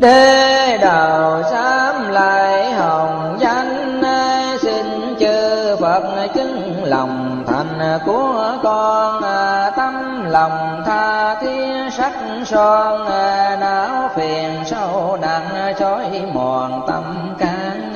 Đế đầu sám lại hồng danh, xin chư Phật chứng lòng thành của con. Tâm lòng tha thiết sắc son, não phiền sâu nặng chói mòn tâm can.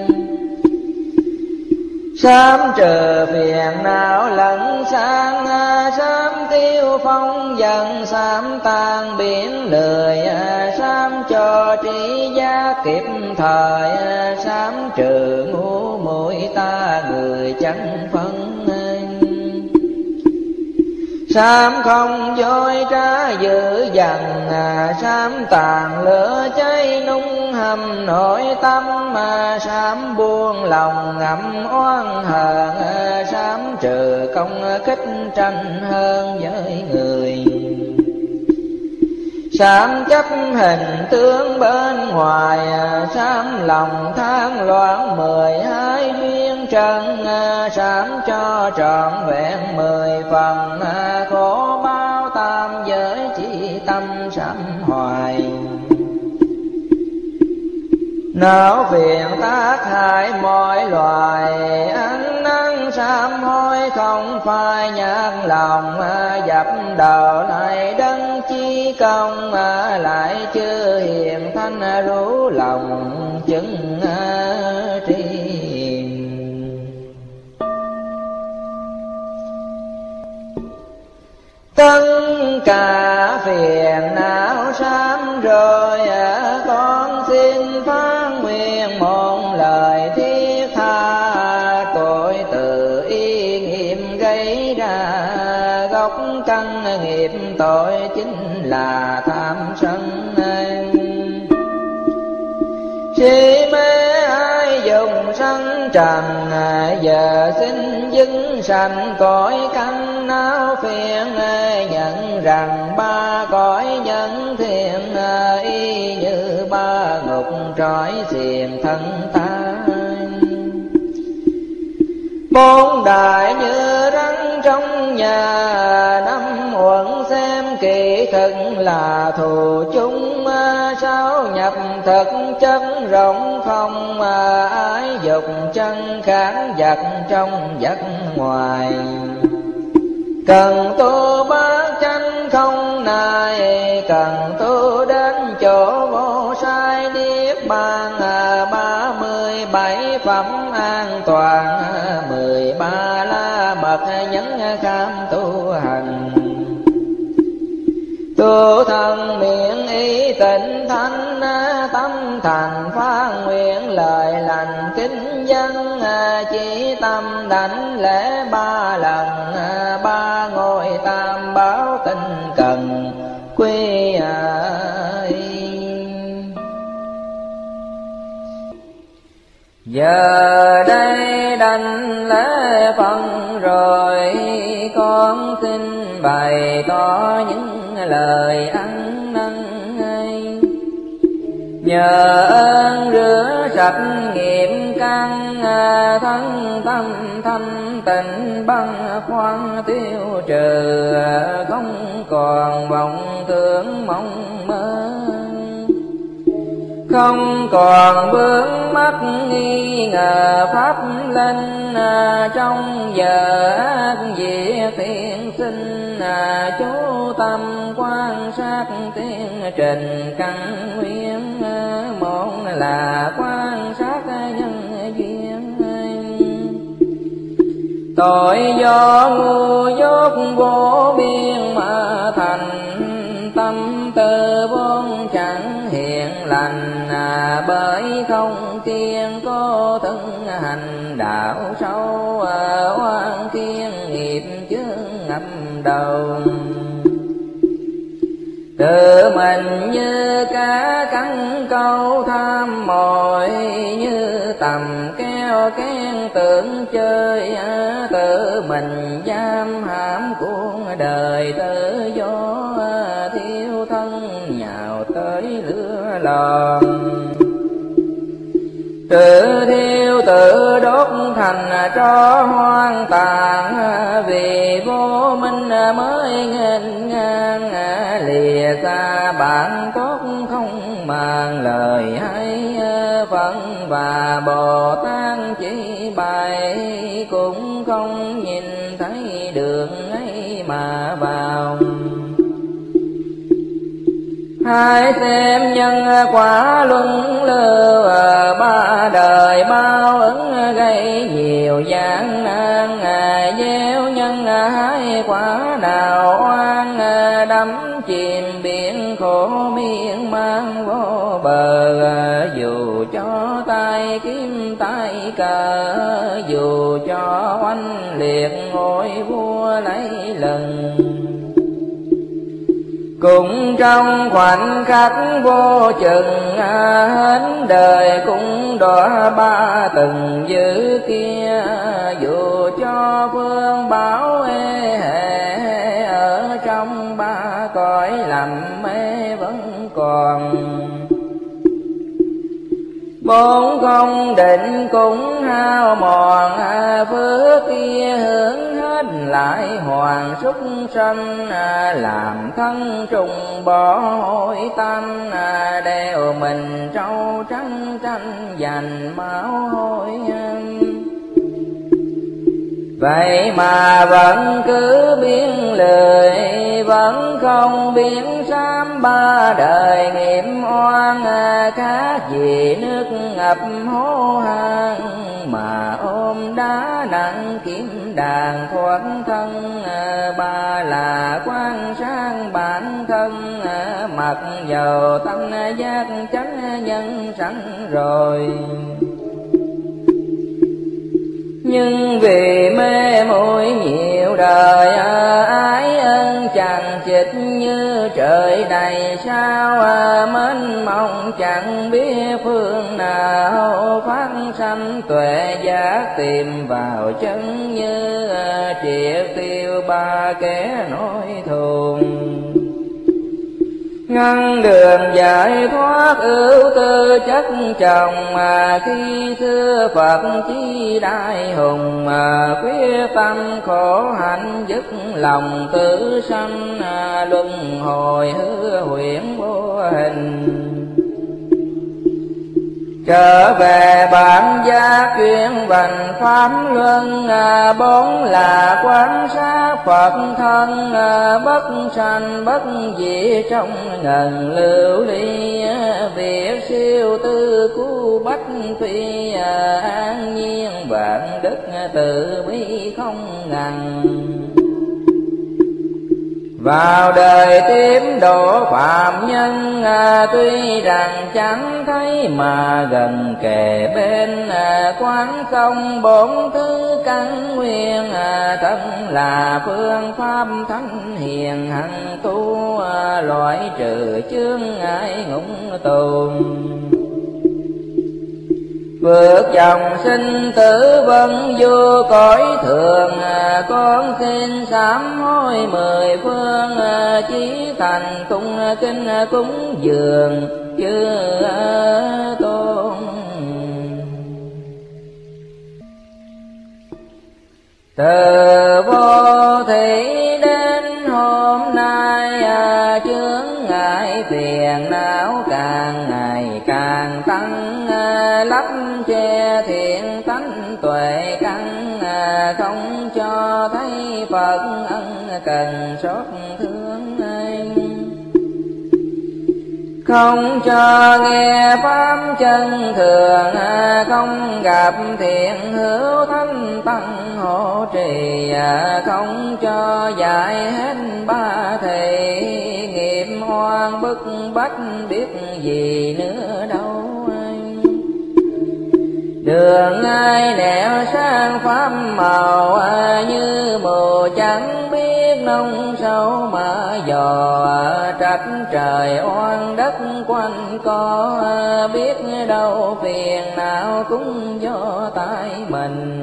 Sám trừ phiền não lẫn sang, sám tiêu phong dần, sám tan biển lười, sám cho trí giác kịp thời, sám trừ ngu muội ta người chẳng phân. Sám không dối trá dữ dằn, sám tàn lửa cháy nung hầm nội tâm. Sám buông lòng ngậm oan hờn, sám trừ công kích tranh hơn với người. Sám chấp hình tướng bên ngoài, sám lòng than loạn 12 duyên trần. Sám cho trọn vẹn 10 phần, khổ bao tam giới chỉ tâm sám hoài. Não phiền tác hại mọi loài, ăn năn sám hối không phai nhạt lòng. Dập đầu lại đấng chi công, lại chưa hiền thanh rủ lòng chứng tri. Tất cả phiền não sám rồi, con xin phán nguyện một lời thiết tha. Tội tự ý nghiệm gây ra, gốc căn nghiệp tội chính là tham sân. Si mê ai dùng sân trần, giờ xin dưng sanh cõi căn não phiền. Nhận rằng ba cõi nhân thiện, y như ba ngục trói xiềng thân ta. Bốn đại như rắn trong nhà, năm uẩn xem kỳ thực là thù chung. Sáu nhập thực chất rộng không, ái dục chân kháng vật trong vật ngoài. Cần tu bát chánh không này, cần tu đến chỗ vô sai niết bàn. 37 phẩm an toàn, 13 la mật nhấn kham tu hành. Tu thân miệng ý tịnh thanh, tâm thành phán nguyện lời lành kính dân. Chỉ tâm đảnh lễ 3 lần, 3 ngôi tam bảo tinh cần quy Giờ đây đảnh lễ phần rồi, con xin bày tỏ những lời ăn năn. Nhờ ơn rửa sạch nghiệp căn, thân tâm thanh tịnh băng khoăn tiêu trừ. Không còn vọng tưởng mong mơ, không còn vướng mắc nghi ngờ pháp linh. Trong giờ ác diệt thiện sinh, chú tâm quan sát tiến trình căn nguyên. Một là quan sát nhân duyên, tội do ngu dốt vô biên mà thành. Tâm tư vốn chẳng hiện lành, bởi không kiên cố thân hành đạo sâu. Oan thiên nghiệp chướng ngập đầu, tự mình như cá cắn câu tham mồi. Như tầm keo kén tưởng chơi, tự mình giam hãm cuốn đời tự do. Thiếu thân nhào tới lửa lò, tự thiêu tự đốt thành tro hoang tàn. Vì vô minh mới nghênh ngang, lìa xa bạn tốt không màng lời hay Phật và Bồ Tát chỉ bày cũng không nhìn thấy đường ấy mà vào. Hãy xem nhân quả luân lưu ba đời bao ứng gây nhiều gian nan gieo nhân hái quả nào oan đắm chìm biển khổ miên man vô bờ dù cho tay kiếm tay cờ dù cho oanh liệt ngôi vua lấy lần cũng trong khoảnh khắc vô chừng hết đời cũng đọa ba từng dữ kia dù cho phương báo ê hệ ở trong ba cõi làm mê vẫn còn bốn không định cũng hao mòn phước kia hướng hết lại hoàng súc sanh làm thân trùng bỏ hối tâm đeo mình trâu trắng tranh giành máu hối vậy mà vẫn cứ biến lười vẫn không biến sám ba đời nghiệp oan khác gì nước ngập hố hang mà ôm đá nặng kiếm đàn thoát thân ba là quan sang bản thân mặc dầu tâm giác chánh nhân sẵn rồi nhưng vì mê muội nhiều đời ái ân chẳng chịch như trời đầy sao mênh mông chẳng biết phương nào phát sanh tuệ giác tìm vào chân như triệt tiêu ba kẻ nỗi thù ngăn đường giải thoát ưu tư chất chồng khi xưa Phật chí đại hùng quyết tâm khổ hạnh dứt lòng tử sanh luân hồi hứa huyễn vô hình trở về bản giác chuyên vành pháp luân bốn là quan sát Phật thân bất sanh bất diệt trong ngần lưu ly việc siêu tư cứu bách phi an nhiên vạn đức từ bi không ngần vào đời tiếp độ phạm nhân tuy rằng chẳng thấy mà gần kề bên quán không bốn thứ căn nguyên thân là phương pháp thánh hiền hằng tu loại trừ chướng ngại ngũng tù vượt dòng sinh tử vân vua cõi thường con xin sám hối mười phương chí thành tung kinh cúng dường chư tôn từ vô thị đến hôm nay chướng ngại phiền não càng ngày càng tăng lấp che thiện tánh tuệ căn không cho thấy Phật ân cần xót thương anh không cho nghe pháp chân thường không gặp thiện hữu thánh tăng hộ trì không cho dạy hết ba thầy nghiệp hoang bức bách biết gì nữa đâu đường ai nẻo sang pháp màu như mù chẳng biết nông sâu mà dò trách trời oan đất quanh co biết đâu phiền não cũng do tại mình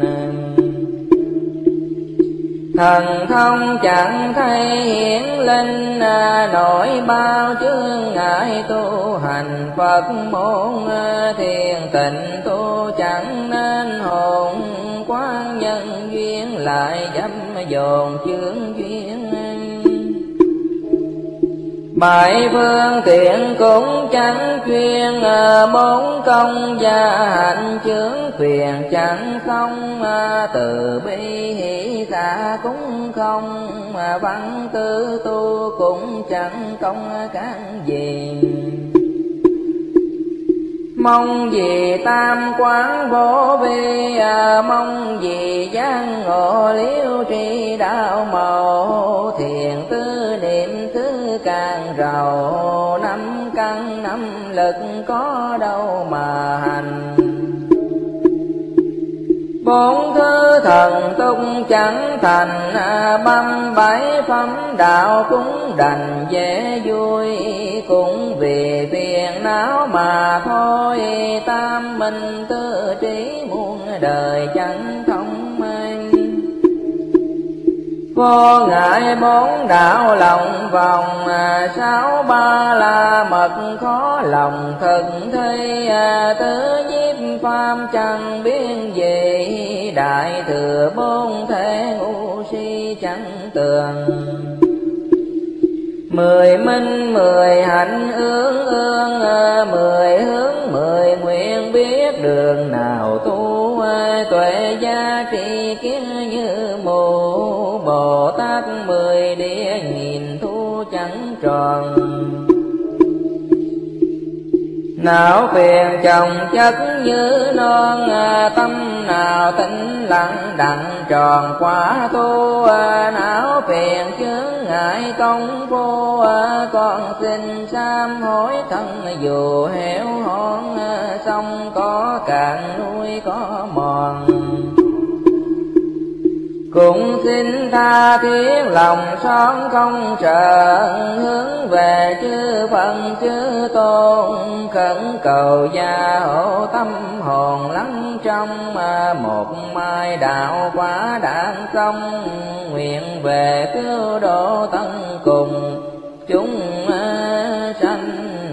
thần thông chẳng thấy hiển linh nổi bao chướng ngại tu hành Phật môn thiền tịnh tu chẳng nên hồn quán nhân duyên lại dâm dồn chướng duyên Bảy phương tiện cũng chẳng chuyên, bốn công gia hạnh chướng phiền chẳng không, từ bi hỷ xả cũng không, văn tư tu cũng chẳng công cán gì. Mong gì tam quán vô vi, mong gì giác ngộ liễu tri đạo màu, thiền tư niệm xứ càng giàu, năm căn năm lực có đâu mà hành. Bốn thứ thần tung chẳng thành, băm bảy phẩm đạo cũng đành dễ vui, cũng vì phiền não mà thôi, tam minh tư trí muôn đời chẳng thông minh. Vô ngại bốn đạo lòng vòng, sáu ba la mật khó lòng thực thi, tứ nhiếp pháp chẳng biên gì, đại thừa bốn thể ngu si chẳng tường. Mười minh mười hạnh ương ương, mười hướng mười nguyện biết đường nào tu, tuệ gia trị kiến như mù, Bồ Tát mười địa nhìn thu chẳng tròn. Não phiền chồng chất như non, tâm nào tĩnh lặng đặng tròn quả tu, não phiền chướng ngại công phu, con xin sám hối thân dù héo hon, sông có cạn núi có mòn. Cũng xin tha thiết lòng son không sợ, hướng về chư Phật chư Tôn, khẩn cầu gia hộ tâm hồn lắng trong, một mai đạo quả đản xong, nguyện về cứu độ tân cùng chúng sanh.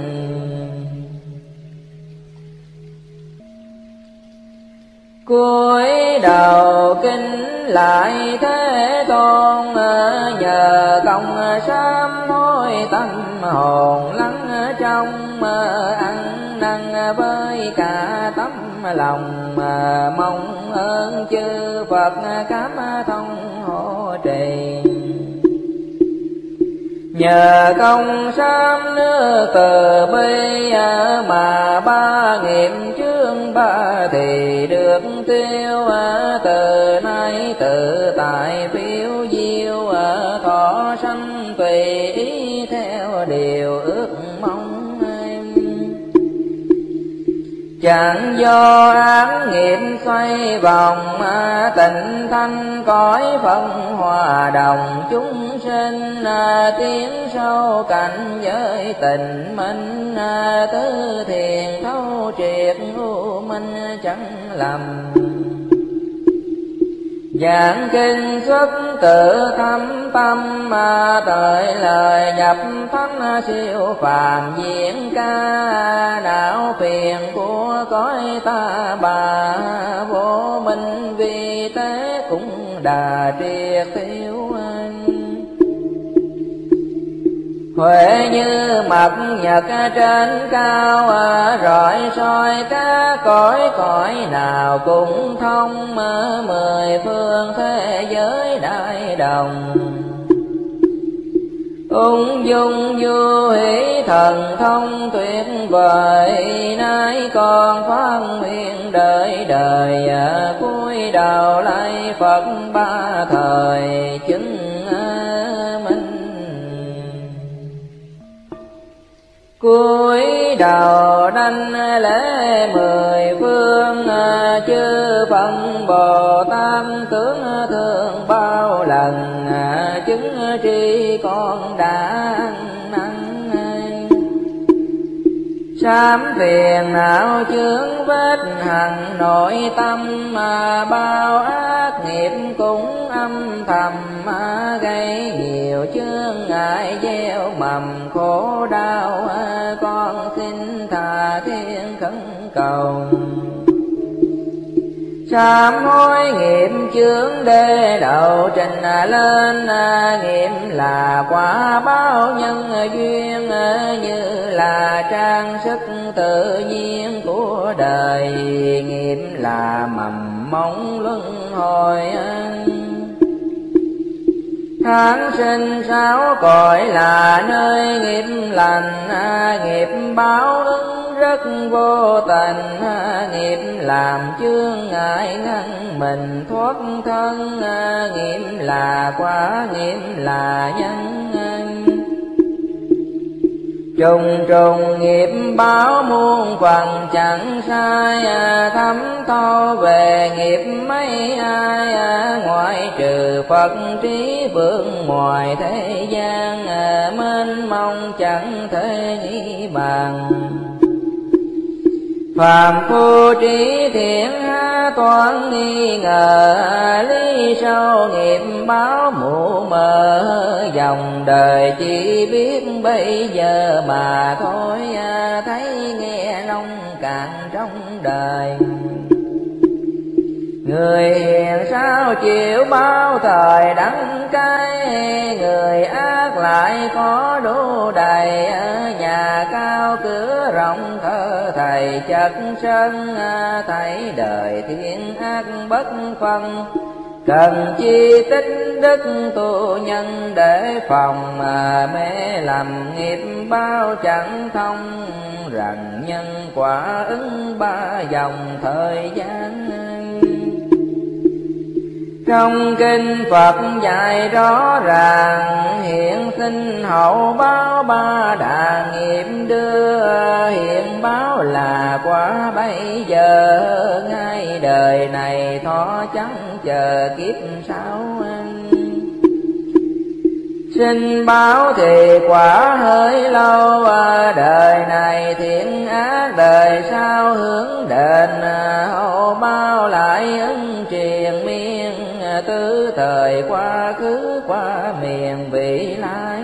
Cúi đầu kính lại Thế Tôn, nhờ công sám hối tâm hồn lắng trong, ăn năn với cả tấm lòng, mong ơn chư Phật cảm thông hộ trì. Nhờ công sám nước từ bi, mà ba nghiệp chướng ba thì được tiêu, từ nay tự tại phiêu diêu, thọ sanh tùy ý theo điều ước mong. Chẳng do ác nghiệp xoay vòng, tịnh thanh cõi phân hòa đồng chúng sinh, tiến sâu cảnh giới tình minh, tứ thiền thấu triệt u minh chẳng lầm. Giảng kinh xuất tự thâm tâm, thời lời nhập thánh siêu phàm diễn ca, não phiền của cõi ta bà, vô minh vì thế cũng đà triệt tiêu. Huệ như mặt nhật trên cao, rọi soi các cõi nào cũng thông, mười phương thế giới đại đồng. Ung dung vô hỷ thần thông tuyệt vời, nay còn phát nguyện đời đời, cúi đầu lạy Phật ba thời chứng minh. Cúi đầu đảnh lễ mười phương, chư Phật Bồ Tát tướng thương bao lần, chứng tri con đã năng. Sám phiền não chướng vết hằn nội tâm, bao ác nghiệp cũng âm thầm, gây nhiều chướng ngại gieo mầm khổ đau, con xin tha thiên khẩn cầu. sám hối nghiệp chướng đê đầu trình lên, nghiệp là quả báo nhân duyên, như là trang sức tự nhiên của đời, nghiệp là mầm móng luân hồi. Tháng sinh sáu cõi là nơi nghiệp lành, nghiệp báo ứng rất vô tình, nghiệp làm chướng ngại ngăn mình thoát thân, nghiệp là quả, nghiệp là nhân. Trùng trùng nghiệp báo muôn phần chẳng sai, thấm thâu về nghiệp mấy ai, ngoại trừ Phật trí vượng ngoài thế gian, mênh mông chẳng thể nghĩ bàn. Phàm phu trí thiện toán nghi ngờ, lý sâu nghiệp báo mù mờ, dòng đời chỉ biết bây giờ mà thôi, thấy nghe nông cạn trong đời. Người hiền sao chịu bao thời đắng cay, người ác lại có đủ đầy, nhà cao cửa rộng thơ thầy chất sân, thấy đời thiên ác bất phân. Cần chi tích đức tu nhân để phòng, mê lầm nghiệp bao chẳng thông, rằng nhân quả ứng ba dòng thời gian. Trong kinh Phật dạy rõ ràng, hiện sinh hậu báo ba đà nghiệp đưa, hiện báo là quả bây giờ, ngay đời này thọ chẳng chờ kiếp sau. Sinh báo thì quả hơi lâu, đời này thiện ác đời sau hướng đền, hậu báo lại ứng triền miên, tứ thời quá khứ qua miền vị lai.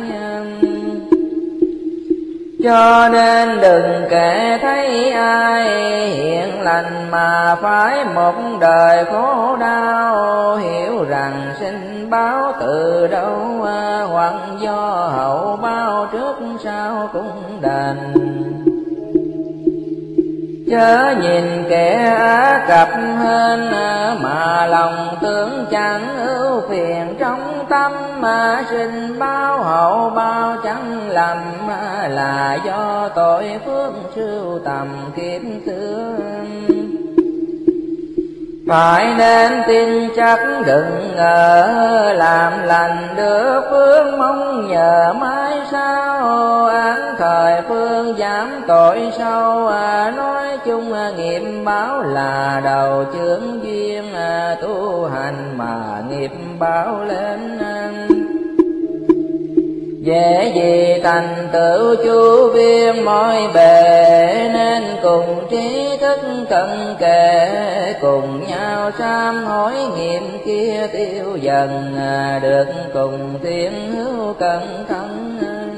Cho nên đừng kể thấy ai hiện lành mà phải một đời khổ đau, hiểu rằng sinh báo từ đâu, hoặc do hậu báo trước sau cũng đền. Chớ nhìn kẻ ác cập hên, mà lòng tưởng chẳng ưu phiền trong tâm, mà sinh báo hậu báo chẳng lầm, là do tội phước sưu tầm kiếp xưa. Phải nên tin chắc đừng ngờ, làm lành được phước mong nhờ mãi sau, án thời phương giảm tội sâu, nói chung nghiệp báo là đầu chướng duyên, tu hành mà nghiệp báo lên. Dễ gì thành tựu chu viên mọi bề, nên cùng trí thức cận kề, cùng nhau sám hối nghiệp kia tiêu dần, được cùng thiên hữu cẩn thận.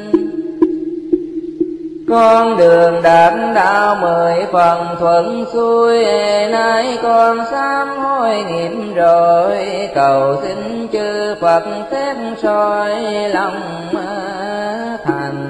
Con đường đạt đạo 10 phần thuận xuôi, nay con sám hối nghiệp rồi, cầu xin chư Phật xét soi lòng thành.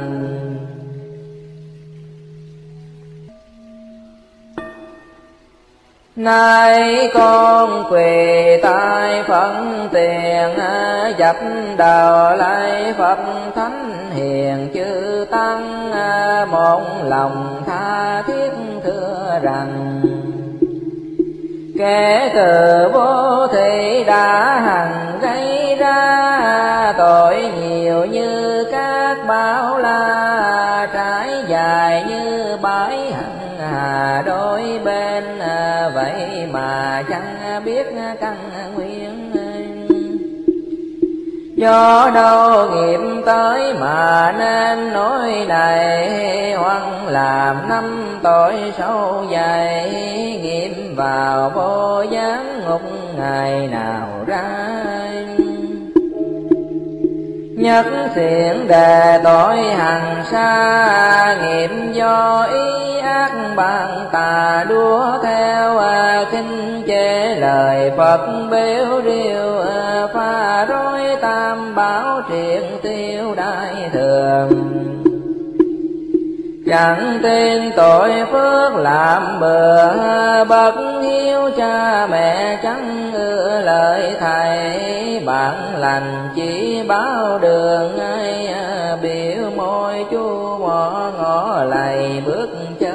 Nay con quỳ tại phận tiền, dập đầu lạy Phật thánh hiền chư tăng, một lòng tha thiết thưa rằng, kẻ từ vô thị đã hằng gây ra, tội nhiều như các bão la, trải dài như bãi hằng hà đôi bên, vậy mà chẳng biết căn nguyên. Do đâu nghiệp tới mà nên nỗi này, hoặc làm năm tội sâu dày, nghiệp vào vô gián ngục ngày nào ra. Nhất thiện đề tội hằng xa, nghiệp do ý ác bạn tà đua theo, khinh chê lời Phật bếu riêu, pha rối tam bảo triện tiêu đại thường. Chẳng tin tội phước làm bừa, bậc hiếu cha mẹ chẳng ưa lời thầy. Bạn lành chỉ báo đường ai, biểu môi chu mỏ ngõ lầy bước chân.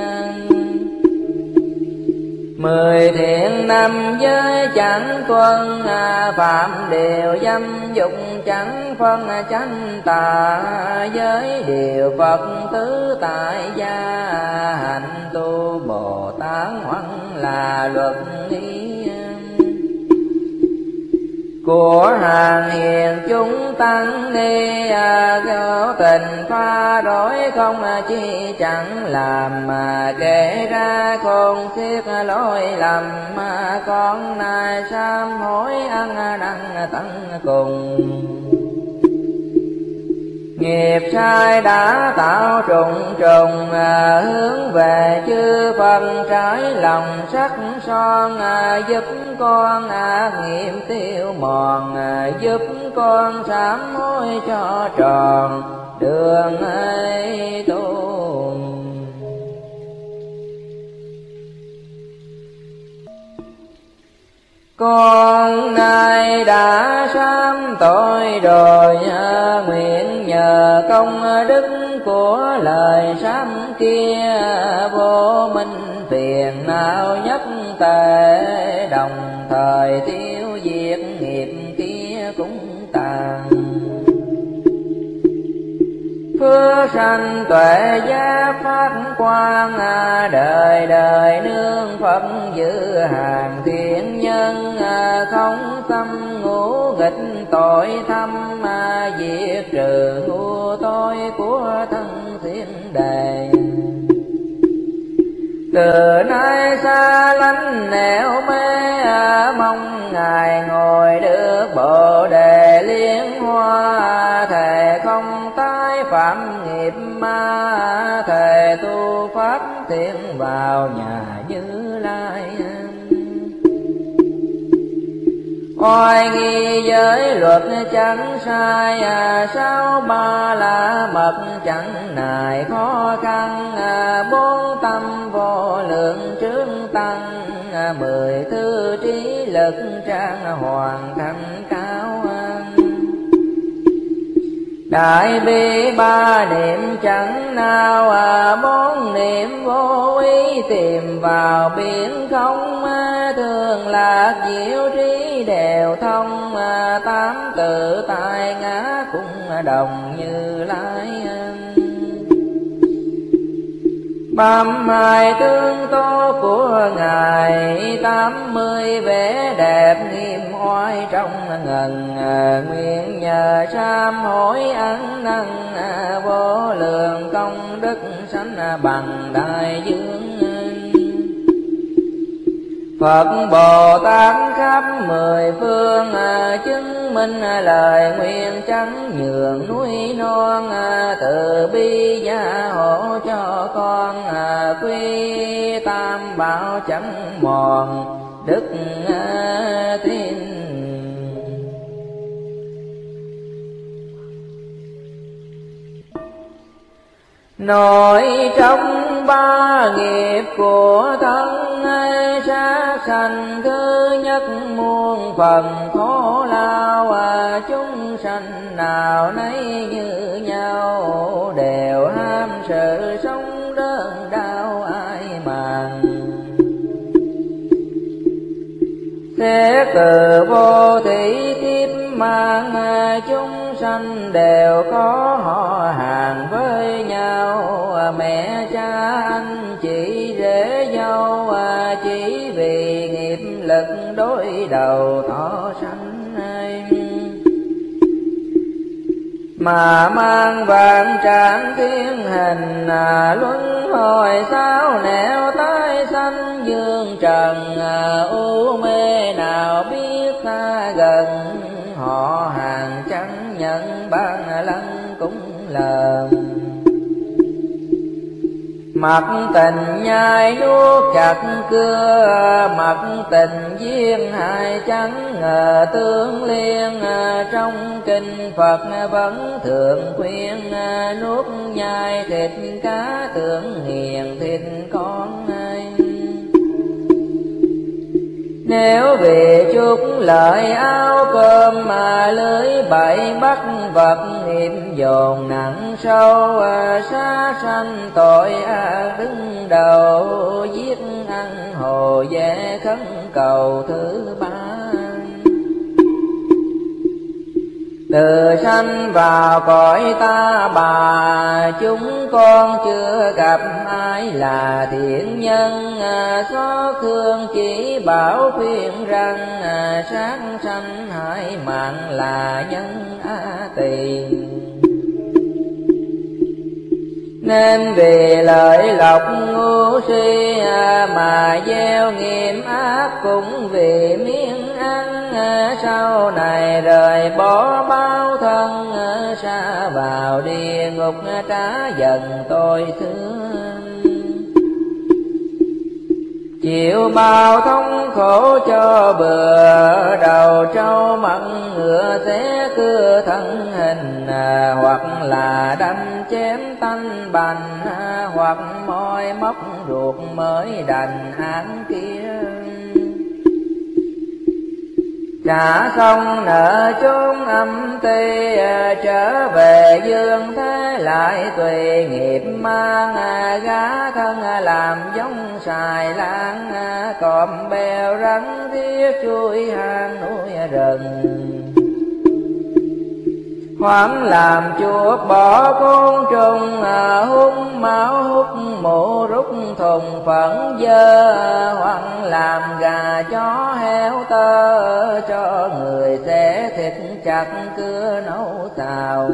10 thiện năm giới chẳng tuân, phạm điều dâm dục chẳng phân chánh tà. Giới điều Phật tứ tại gia, hạnh tu Bồ Tát hoằng là luật ý. Của hàng hiền chúng tăng ni, có tình pha rối không chi chẳng làm. Mà kể ra khôn xiết lỗi lầm, con nay sám hối ăn năn tận cùng. Nghiệp sai đã tạo trùng trùng, hướng về chư Phật trái lòng sắc son. Giúp con ác nghiệp tiêu mòn, giúp con sám hối cho tròn đường ấy tu. Con nay đã sám tội rồi, nguyện nhờ công đức của lời sám kia. Vô minh phiền não nhất tệ, đồng thời tiêu diệt nghiệp kia cũng tàn. Phước sanh tuệ giác phát quang, đời đời nương Phật giữ hàng thiện nhân. Không tâm ngũ nghịch tội thâm, diệt trừ ngu tối của thân thiên đề. Từ nay xa lánh nẻo mê, mong Ngài ngồi được Bồ đề liên hoa. Thề không tái phạm nghiệp ma, thề tu pháp thiện vào nhà Như Lai. Oai nghi giới luật chẳng sai, sáu ba la mật chẳng nài khó khăn. Bốn tâm vô lượng trướng tăng, 10 thư trí lực trang hoàn thành cao. Đại bi ba niệm chẳng nào, 4 niệm vô ý tìm vào biển không. Thường lạc diệu trí đều thông, 8 tự tại ngã cũng đồng Như Lai. 32 tướng tố của Ngài, 80 vẻ đẹp nghiêm oai trong ngần. Nguyện nhờ sám hối ăn năn, vô lượng công đức sánh bằng đại dương. Phật Bồ Tát khắp 10 phương, chứng minh lời nguyện chẳng nhường núi non. Từ bi gia hộ cho con, quy tam bảo chẳng mòn đức tin. Nội trong ba nghiệp của thân, sát sanh thứ nhất muôn phần khổ lao. Chúng sanh nào nấy như nhau, đều ham sự sống đơn đau ai màng. Xét từ vô thủy kiếp mang, chúng sanh đều có họ hàng với nhau. Mẹ cha anh chị rể dâu, chỉ vì nghiệp lực đối đầu thọ sanh. Mà mang vạn trạng thiên hình, luân hồi sao nẻo tái sanh dương trần. U mê nào biết ta gần, họ hàng chẳng nhận ban lăng cũng lờn. Mặc tình nhai nuốt chặt cưa, mặc tình duyên hai chẳng ngờ tương liên. Trong kinh Phật vẫn thường khuyên, nuốt nhai thịt cá tưởng nghiền thịt con. Nếu vì chút lợi áo cơm mà lưới bậy bắt vật, nghiệp dồn nặng sâu sát sanh tội đứng đầu. Giết ăn hồ dễ khấn cầu thứ ba. Từ sanh vào cõi ta bà, chúng con chưa gặp ai là thiện nhân. Xót thương chỉ bảo khuyên rằng, sát sanh hại mạng là nhân tỳ. Nên vì lợi lộc ngu si mà gieo nghiệp ác, cũng vì miếng ăn sau này rời bỏ bao thân. Sa vào địa ngục trả dần tôi thương, chịu bao thống khổ cho bừa. Đầu trâu mặn ngựa xé cưa thân hình, hoặc là đâm chém tanh bành, hoặc môi móc ruột mới đành án kia. Trả xong nợ chốn âm ty, trở về dương thế lại tùy nghiệp mang. Gá thân làm giống xài lan, cọp bèo rắn thiết chui hang núi rừng. Hoảng làm chuột bỏ côn trùng, hút máu hút mũ rút thùng phẫn dơ. Hoảng làm gà chó heo tơ, cho người xẻ thịt chặt cưa nấu xào.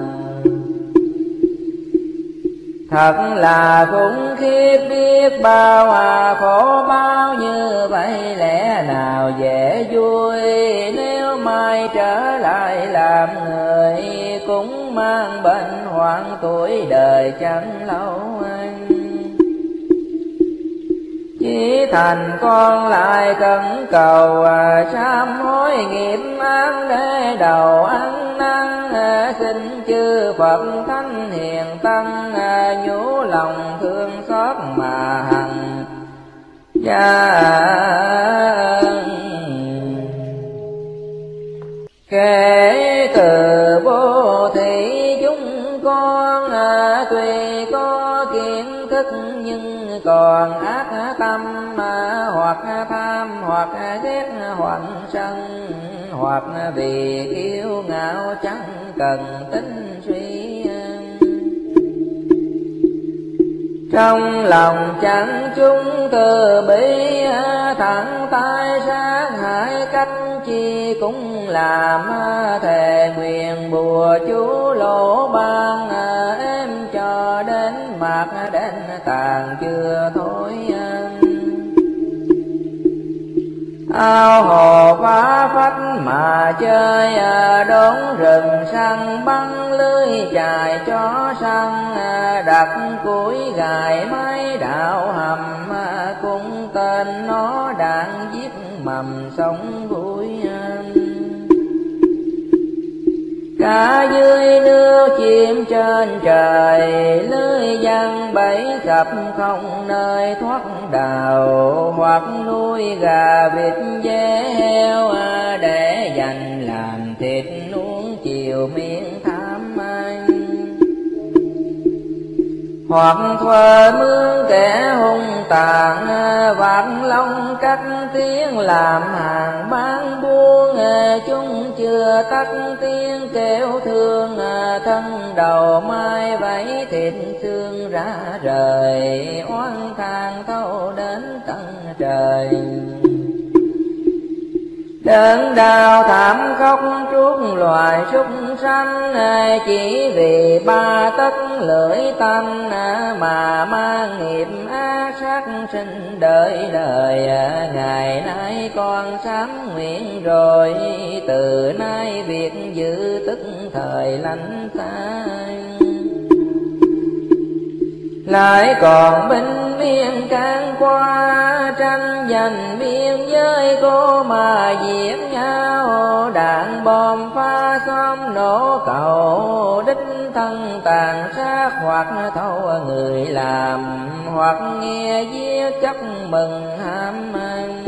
Thật là khủng khiếp biết bao, khổ bao như vậy lẽ nào dễ vui. Nếu mai trở lại làm người, cũng mang bệnh hoạn tuổi đời chẳng lâu anh. Chỉ thành con lại khẩn cầu, sám hối nghiệp ác để đầu ăn năn. Xin chư Phật thánh hiền tăng, nhủ lòng thương xót mà hằng gia. Kể từ vô thị chúng con, tuy có kiến thức nhưng còn ác tâm. Hoặc tham hoặc ghét hoặc sân, hoặc vì kiêu ngạo chẳng cần tính suy. Trong lòng chẳng chúng từ bi, thẳng tay sát hại cách chi cũng làm. Thề nguyện bùa chú lỗ ban, em cho đến mạc đến tàn chưa thôi. Ao hồ phá phách mà chơi, đốn rừng săn bắn lưới chài cho săn. Đặt củi gài máy đạo hầm, cũng tên nó đạn giết mầm sống vui. Cả dưới nước chim trên trời, lưới giăng bẫy khắp không nơi thoát đào. Hoặc nuôi gà vịt dê heo, để dành làm thịt nuông chiều miệng tham anh. Hoặc thuê mướn kẻ hung tàn, vạt lông cắt tiếng làm hàng bán buôn. Chúng chưa tắt tiếng kêu thương, thân đầu mai vẫy thịt xương ra rời. Oán than thâu đến tận trời, đớn đau thảm khóc trút loài súc sanh. Chỉ vì ba tấc lưỡi tanh, mà mang nghiệp ác sát sinh đời đời. Ngày nay con sám nguyện rồi, từ nay việc giữ tức thời lánh xa. lại còn binh miên can qua, tranh giành biên giới cô mà giết nhau. Đạn bom phá xóm nổ cầu, đích thân tàn sát hoặc thâu người làm, hoặc nghe giết chóc mừng ham ăn.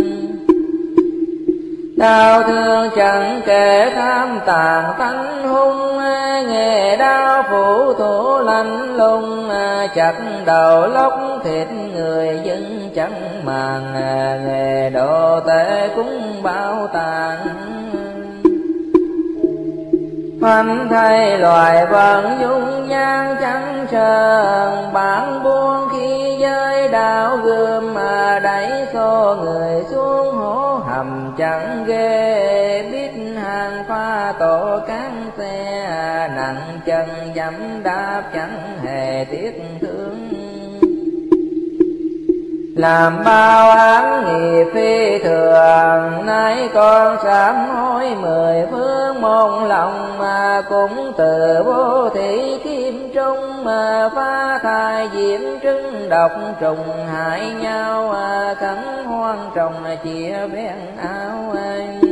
Đau thương chẳng kể tham tàn tánh hung, nghề đau phủ thủ lạnh lùng, chặt đầu lóc thịt người dân chẳng màng, nghề đồ tể cũng bao tàn. Phanh thay loài vận dung nhan chẳng sờn, bản buông khi giới đạo gươm mà đẩy xô người xuống hố hầm chẳng ghê. Biết hàng pha tổ cán xe, nặng chân dẫm đạp chẳng hề tiếc thương. Làm bao án nghiệp phi thường, nay con sám hối mười phương mong lòng, mà cũng từ vô thị kim trung mà phá thai diễm trứng độc trùng hại nhau, khẩn hoang trồng chia ven áo anh.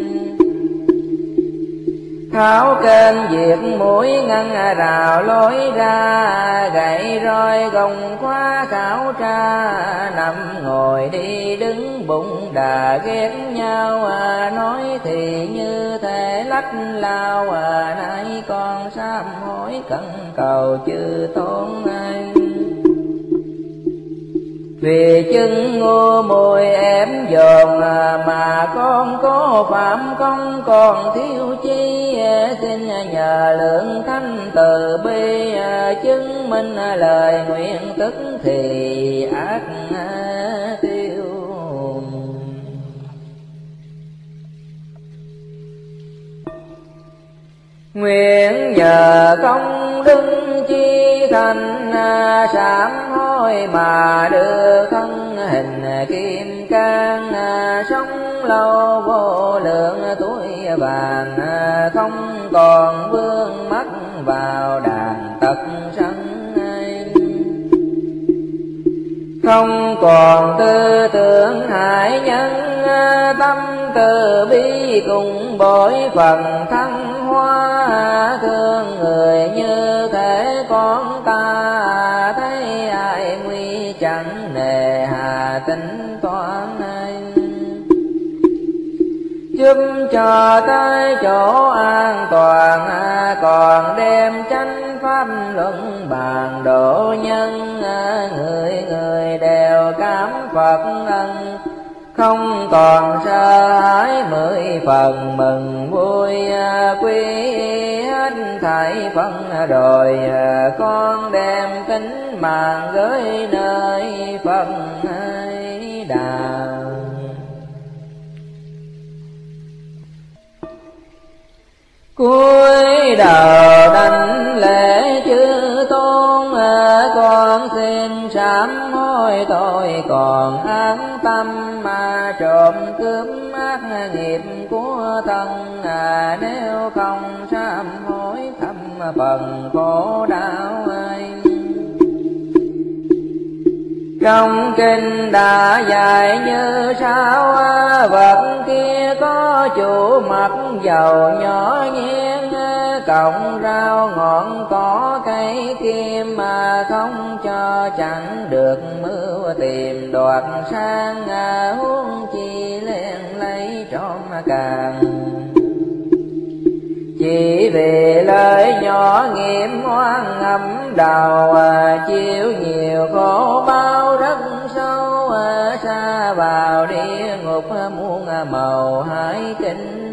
Tháo kênh diệt mũi ngăn rào lối ra, gậy roi gồng khóa khảo tra, nằm ngồi đi đứng bụng đà ghét nhau, nói thì như thể lách lao, nay con sám hối cẩn cầu chư tôn anh. Vì chân ngu mùi ém dồn, mà con có phạm công còn thiếu chi. Xin nhờ lượng thanh từ bi, chứng minh lời nguyện tức thì ác tiêu. Nguyện nhờ công đức chi thành, sám hối mà đưa thân hình kim cang. Sống lâu vô lượng tuổi vàng, không còn vương mắc vào đàn tật sân. Không còn tư tưởng hại nhân, tâm từ bi cùng bội phần thăng hoa. Thương người như thể con ta, thấy ai nguy chẳng nề hà tính toán anh. Giúp cho tới chỗ an toàn, còn đem chánh pháp luận bàn độ nhân. Người người đều cảm Phật ân, không còn sợ hãi mười phần mừng vui. Quy hết thảy phân rồi, con đem tính mạng gửi nơi Phật hay đà. Cuối đầu đảnh lễ chư tôn, con xin sám hối tội còn án tâm, mà trộm cướp ác nghiệp của thân. Nếu không sám hối thâm phần khổ đau anh. Trong kinh đã dạy như sau, vật kia có chủ mặt dầu nhỏ nhen. Cộng rau ngọn cỏ cây kim, mà không cho chẳng được mưu tìm đoạt sang. Huống chi len lấy trộm càng, chỉ vì lời nhỏ nghiệm oan ngầm đầu. Chịu nhiều khổ bao rất sâu, xa vào địa ngục muôn màu hải kinh.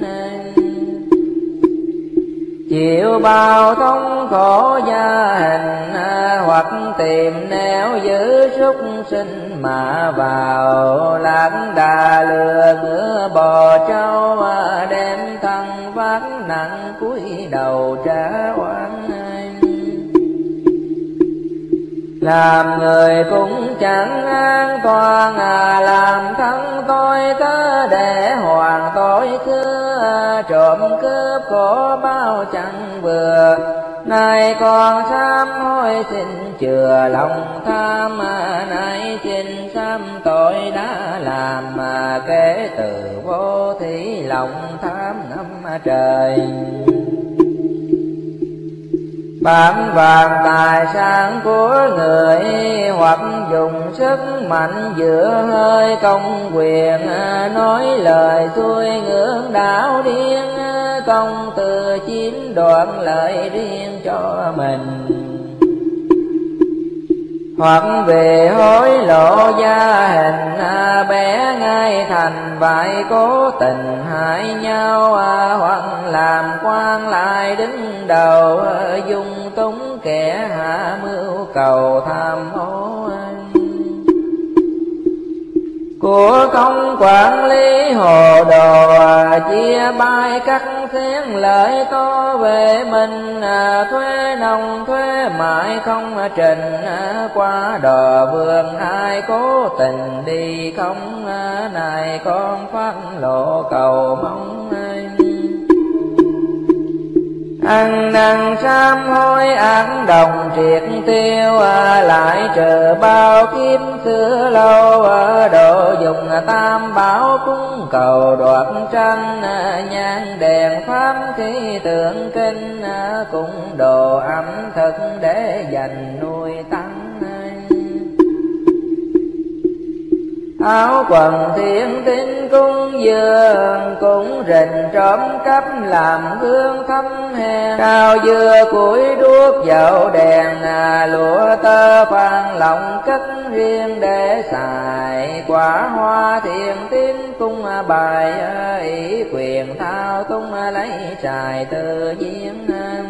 Chịu bao thống khổ gia hình, hoặc tìm nẻo giữ súc sinh mà vào. Lạc đà lừa ngựa bò trâu, đem thân vác nặng cúi đầu trả oan. Làm người cũng chẳng an toàn, làm thân tôi cớ để hoàn tội xưa. Trộm cướp khổ bao chẳng vừa, Nay con sám hối xin chừa lòng tham, nay xin sám tội đã làm, kể từ vô thí lòng tham ngắm trời. Bám vàng tài sản của người, hoặc dùng sức mạnh giữa hơi công quyền, nói lời xuôi ngưỡng đạo điên, công từ chiếm đoạt lợi riêng cho mình. Hoặc về hối lộ gia hình, bé ngay thành vậy cố tình hại nhau, hoặc làm quan lại đứng đầu, dung túng kẻ hạ mưu cầu tham ô. Của công quản lý hồ đồ, chia bay cắt xén lợi to về mình, thuế nông thuế mại không trình, qua đò vườn ai cố tình đi không, này con phát lộ cầu mong. Ăn năn sám hối ác đồng triệt tiêu, lại trừ bao kiếp xưa lâu, độ dùng tam bảo cúng cầu đoạt tranh, nhang đèn pháp khí tượng kinh, cũng đồ ẩm thực để dành nuôi tăng. Áo quần thiện tín cúng dường, cũng rình trộm cắp làm hương thăm hè. Cao dưa củi đuốc dầu đèn, lụa tơ phan lòng cất riêng để xài. Quả hoa thiện tín cung bài, ý quyền thao tung lấy trài tự nhiên.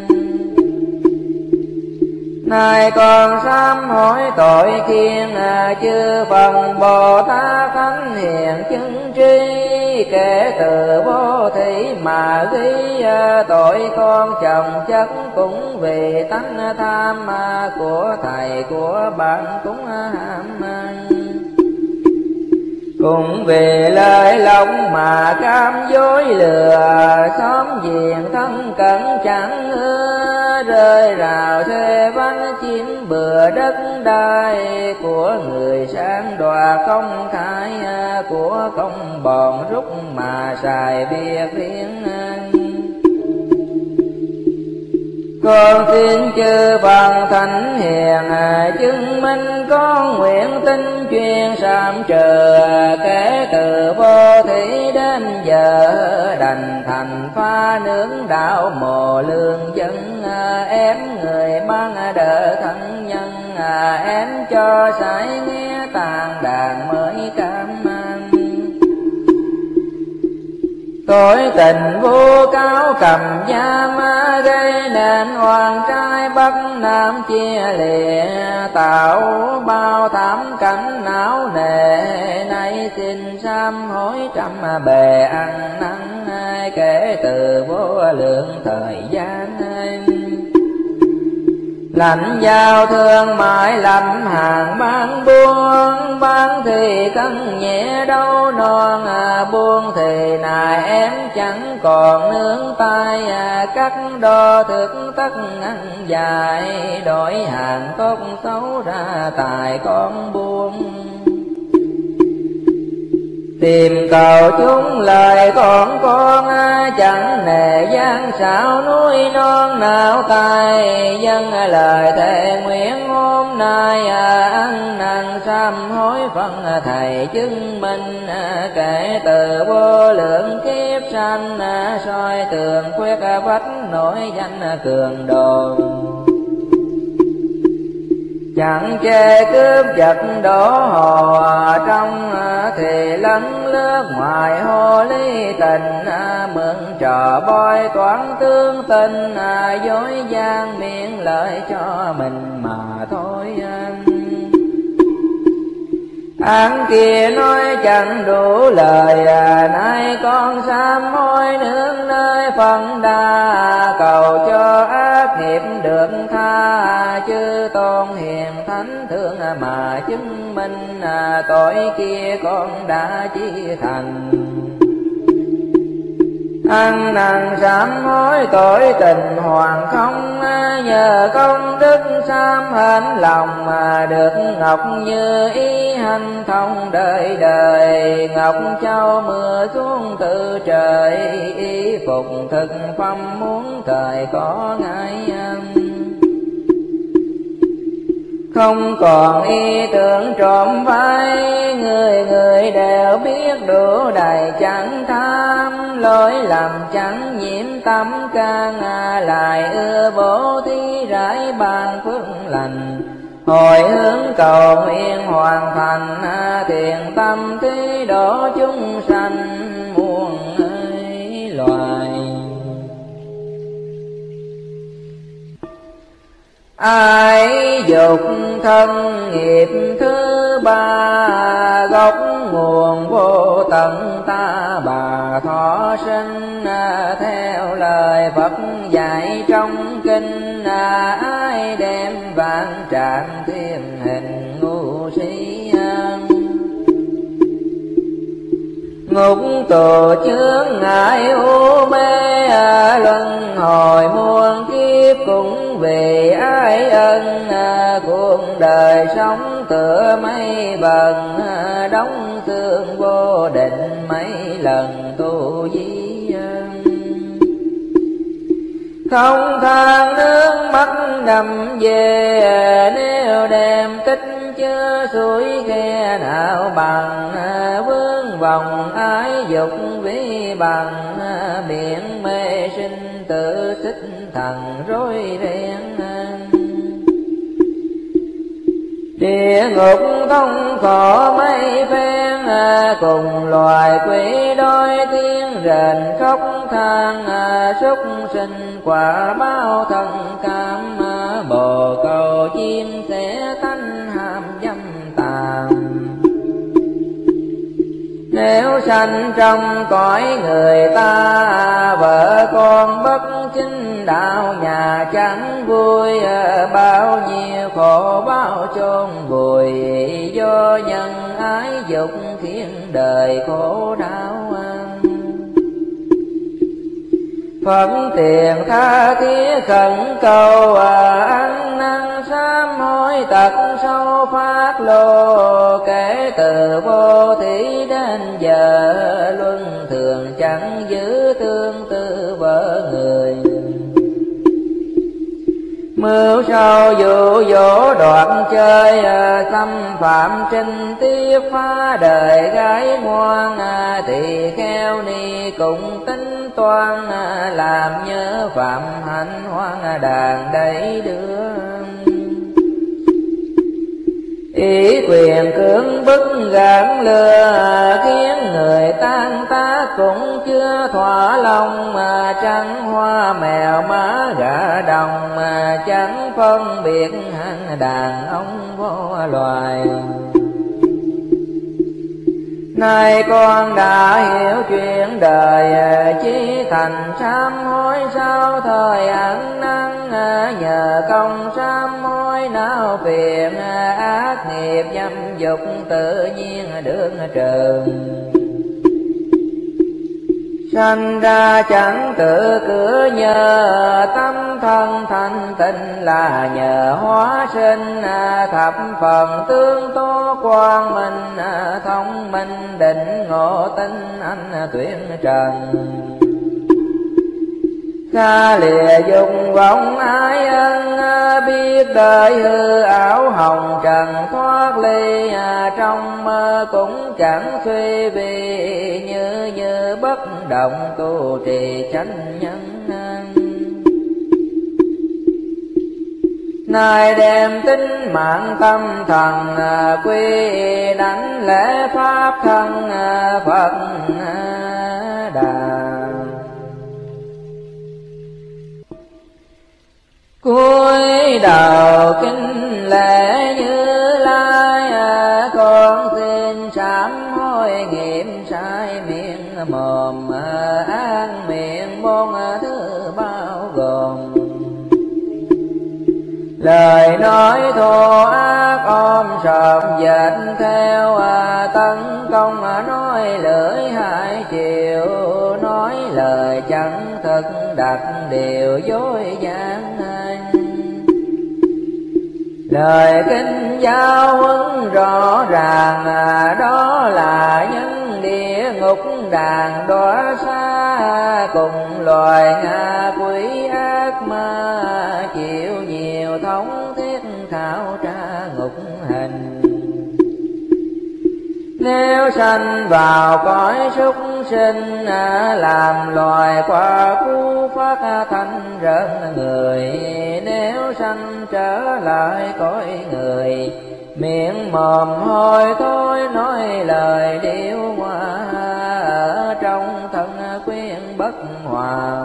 Nay con sám hối tội khiên, chư phần Bồ Tát thánh hiền chứng tri, kể từ vô thí mà ghi tội con chồng chất, cũng vì tánh tham của thầy của bạn cũng ham. Cũng vì lời lòng mà cam dối lừa, xóm giềng thân cận chẳng hứa, rơi rào thuê vắng chiếm bừa đất đai, của người sang đoạt công khai, của công bòn rút mà xài biệt riêng. Con xin chư Phật thánh hiền, chứng minh con nguyện tinh chuyên sám trừ, kể từ vô thí đến giờ, đành thành pha nướng đạo mồ lương dân, ém người mang đỡ thân nhân, ém cho sải nghe tàn đàn mới cam. Tội tình vô cáo cầm giam, gây nên oan trai bắc nam chia lìa, tạo bao thảm cảnh não nề. Nay xin sám hối trăm bề ăn năn, kể từ vô lượng thời gian. Lãnh giao thương mại lập hàng bán buôn, bán thì cân nhẹ đâu non, buôn thì nài em chẳng còn nướng tay, cắt đo thực tất ăn dài, đổi hàng tốt xấu ra tài con buôn. Tìm cầu chúng lời con chẳng nề gian xảo núi non nào tài, dân lời thề nguyện hôm nay, ăn năn sám hối phân thầy chứng minh, kể từ vô lượng kiếp sanh, soi tường khuyết vách nổi danh cường đồ. Chẳng chê cướp giật đổ hồ trong, thì lấn lướt ngoài hồ ly tình, mượn trò bói toán tương tình, dối gian miệng lợi cho mình mà thôi. Án kia nói chẳng đủ lời, nay con sám hối nương nơi phân đa, cầu cho ác nghiệp được tha. Chư tôn hiền thánh thương mà chứng minh, tội kia con đã chí thành. ăn năn sám hối tội tình hoàng không, nhờ công đức sám hên lòng mà được ngọc như ý hành thông đời đời. Ngọc châu mưa xuống từ trời, y phục thực phẩm muốn thời có ngại không còn ý tưởng trộm phái. Người người đều biết đủ đầy chẳng tham, lỗi lầm chẳng nhiễm tâm can, lại ưa bố thí rải ban phước lành. Hồi hướng cầu nguyện hoàn thành, thiện tâm thí độ chúng sanh muôn loài. Ai dục thân nghiệp thứ ba, gốc nguồn vô tận ta bà thọ sinh. Theo lời Phật dạy trong kinh, ai đem vạn trạng thêm hình ngu si. Ngục tù chướng ngại u mê, luân hồi muôn kiếp cũng vì ái ân. Cuộc đời sống tựa mây vần, đóng xương vô định mấy lần tu di. Không than nước mắt đầm về, nếu đem tích chớ suối khe nào bằng. Vướng vòng ái dục vi bằng, miệng mê sinh tự xích thần rối ren. Địa ngục thông khổ mấy phen, cùng loài quỷ đôi tiếng rền khóc than. Súc sinh quả báo thân cam, bồ câu chim sẻ tánh ham dâm tàn. Nếu sanh trong cõi người ta, vợ con bất chính đạo nhà chẳng vui. Bao nhiêu khổ bao chôn vùi, do nhân ái dục khiến đời khổ đau. Phật tiền tha thiết khẩn cầu, ăn năn sám hối tật sâu phát lô. Kể từ vô thí đến giờ, luân thường chẳng giữ tương tư vợ người. Mưu sâu dụ dỗ đoạn chơi, xâm phạm trinh tiết phá đời gái ngoan. Thì kheo ni cũng tính toan, làm nhớ phạm hạnh hoang đàn đẩy đưa. Ý quyền cưỡng bức gạn lừa, khiến người tan tác cũng chưa thỏa lòng. Trắng hoa mèo má gà đồng, chẳng phân biệt hạng đàn ông vô loài. Nay con đã hiểu chuyện đời, chí thành sám hối sao thời ăn năn. Nhờ công sám hối não phiền, ác nghiệp dâm dục tự nhiên được trừ. Sanh ra chẳng tự cửa nhờ, tâm thân thanh tịnh là nhờ hóa sinh. Thập phần tương tố quang minh, thông minh định ngộ tinh anh tuyển trần. Xa lìa dục vọng ái ân, biết đời hư ảo hồng trần thoát ly. Trong mơ cũng chẳng suy vì, như bất động tu trì chánh nhân. Nay đem tính mạng tâm thần, quy đánh lễ pháp thân Phật Đà. Cúi đầu kính lễ Như Lai, con xin sám hối nghiệm sai miệng mồm. An miệng bốn thứ bao gồm, lời nói thô ác ôm sòm dệt theo. Tấn công nói lưỡi hai chiều, nói lời chẳng thật, đặt điều dối gian. Lời kinh giáo huấn rõ ràng, đó là những địa ngục đàn đọa xa, cùng loài ngạ quỷ ác ma, chịu nhiều thống thiết khảo tra ngục hình. Nếu sanh vào cõi súc sinh, làm loài quả phú phát thanh rợn người. Nếu sanh trở lại cõi người, miệng mồm hôi thối nói lời điêu hoa, ở trong thân quyến bất hòa.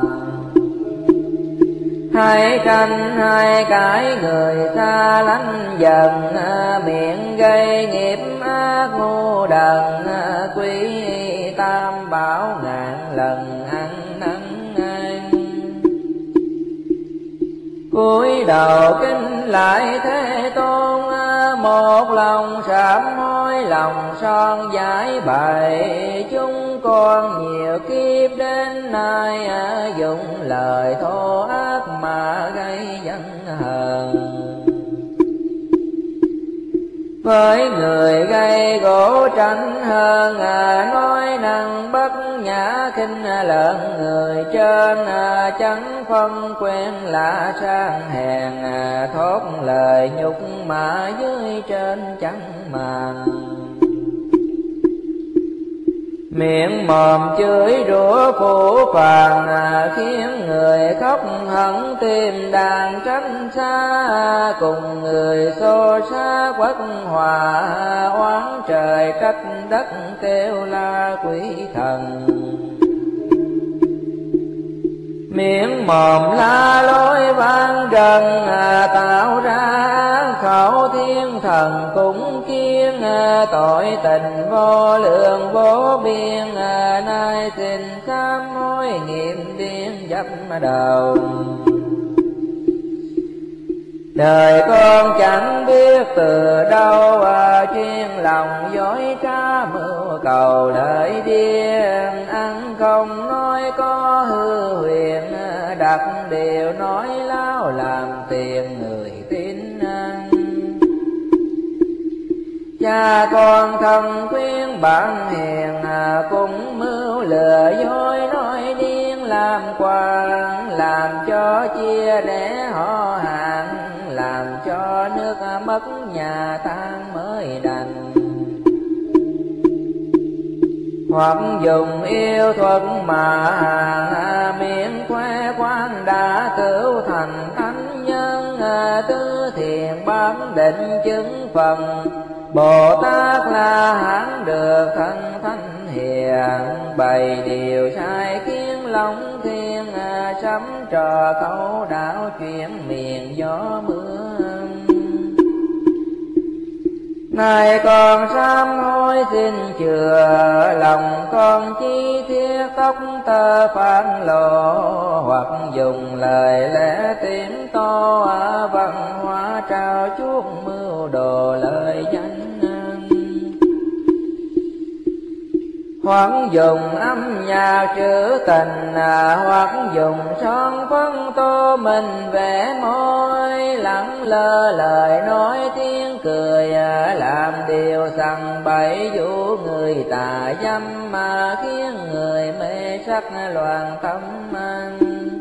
Hai tranh hai cái người xa lánh dần, miệng gây nghiệp ác ngu đần. Quý tam bảo ngàn lần ăn năn. Cúi đầu kính lại Thế Tôn, một lòng sám hối lòng son giải bày. Chúng con nhiều kiếp đến nay, dùng lời thô ác mà gây giận hờn. Với người gây gỗ tranh hơn, nói năng bất nhã khinh lợn người trên. Chẳng phân quen lạ sang hèn, thốt lời nhục mà dưới trên chẳng màng. Miệng mồm chửi rủa phủ phàng, khiến người khóc hận tim đàn tránh xa. Cùng người xô xa quất hòa, oán trời trách đất kêu la quỷ thần. Miệng mồm la lối vang rần, tạo ra khẩu thiên thần cũng kiêng. Tội tình vô lượng vô biên, nay xin sám hối nghiệm điên dập đầu. Đời con chẳng biết từ đâu, chuyên lòng dối trá mưu cầu lợi điên. Ăn không nói có hư huyền, đặt điều nói láo làm tiền người tin ăn. Cha con thân khuyên bạn hiền, cũng mưu lừa dối nói điên làm quan. Làm cho chia rẽ họ hàng, làm cho nước mất nhà tan mới đành. Hoặc dùng yêu thuật mà hàng, miệng khoe khoang đã tửu thành thánh nhân. Tứ thiền bán định chứng phần, Bồ Tát La Hán được thân thánh hiền. Bày điều sai khiến lòng thiên, sắm trò khẩu đạo chuyện miền gió mưa. Này con sám hối xin chừa, lòng con chi thiết tóc tơ phản lộ. Hoặc dùng lời lẽ tiếng to, văn hóa trao chuốt mưu đồ lời danh. Hoặc dùng âm nhạc trữ tình, hoặc dùng son phấn tô mình vẽ môi. Lẳng lơ lời nói tiếng cười, làm điều sằng bậy dụ người tà dâm. Mà khiến người mê sắc loạn tâm anh.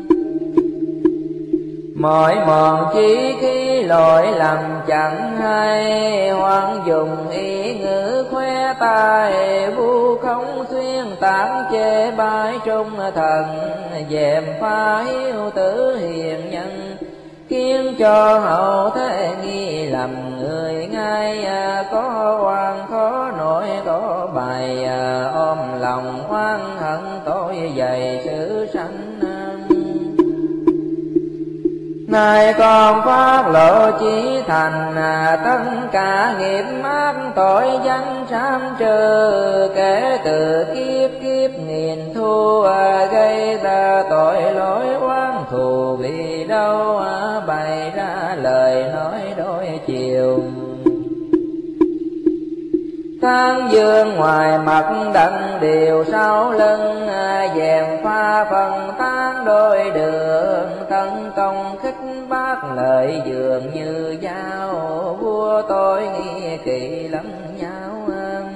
Mỗi mòn chỉ khi lỗi lầm chẳng hay, hoang dùng ý ngữ khoe tài. Vu không xuyên tán chê bai trung thần, dèm pha hiếu tử hiền nhân. Khiến cho hậu thế nghi lầm người ngay, có oan khó nổi có bài. Ôm lòng oan hận tội dày sự sanh. Này con phát lộ chí thành, tất cả nghiệp ác tội danh sám trừ. Kể từ kiếp kiếp nghìn thu, gây ra tội lỗi oán thù. Vì đâu bày ra lời nói đôi chiều. Tán dương ngoài mặt đặng điều sau lưng, dèm pha phần tán đôi đường, tấn công khích bác lợi dường như dao, vua tôi nghi kỵ lẫn nhau.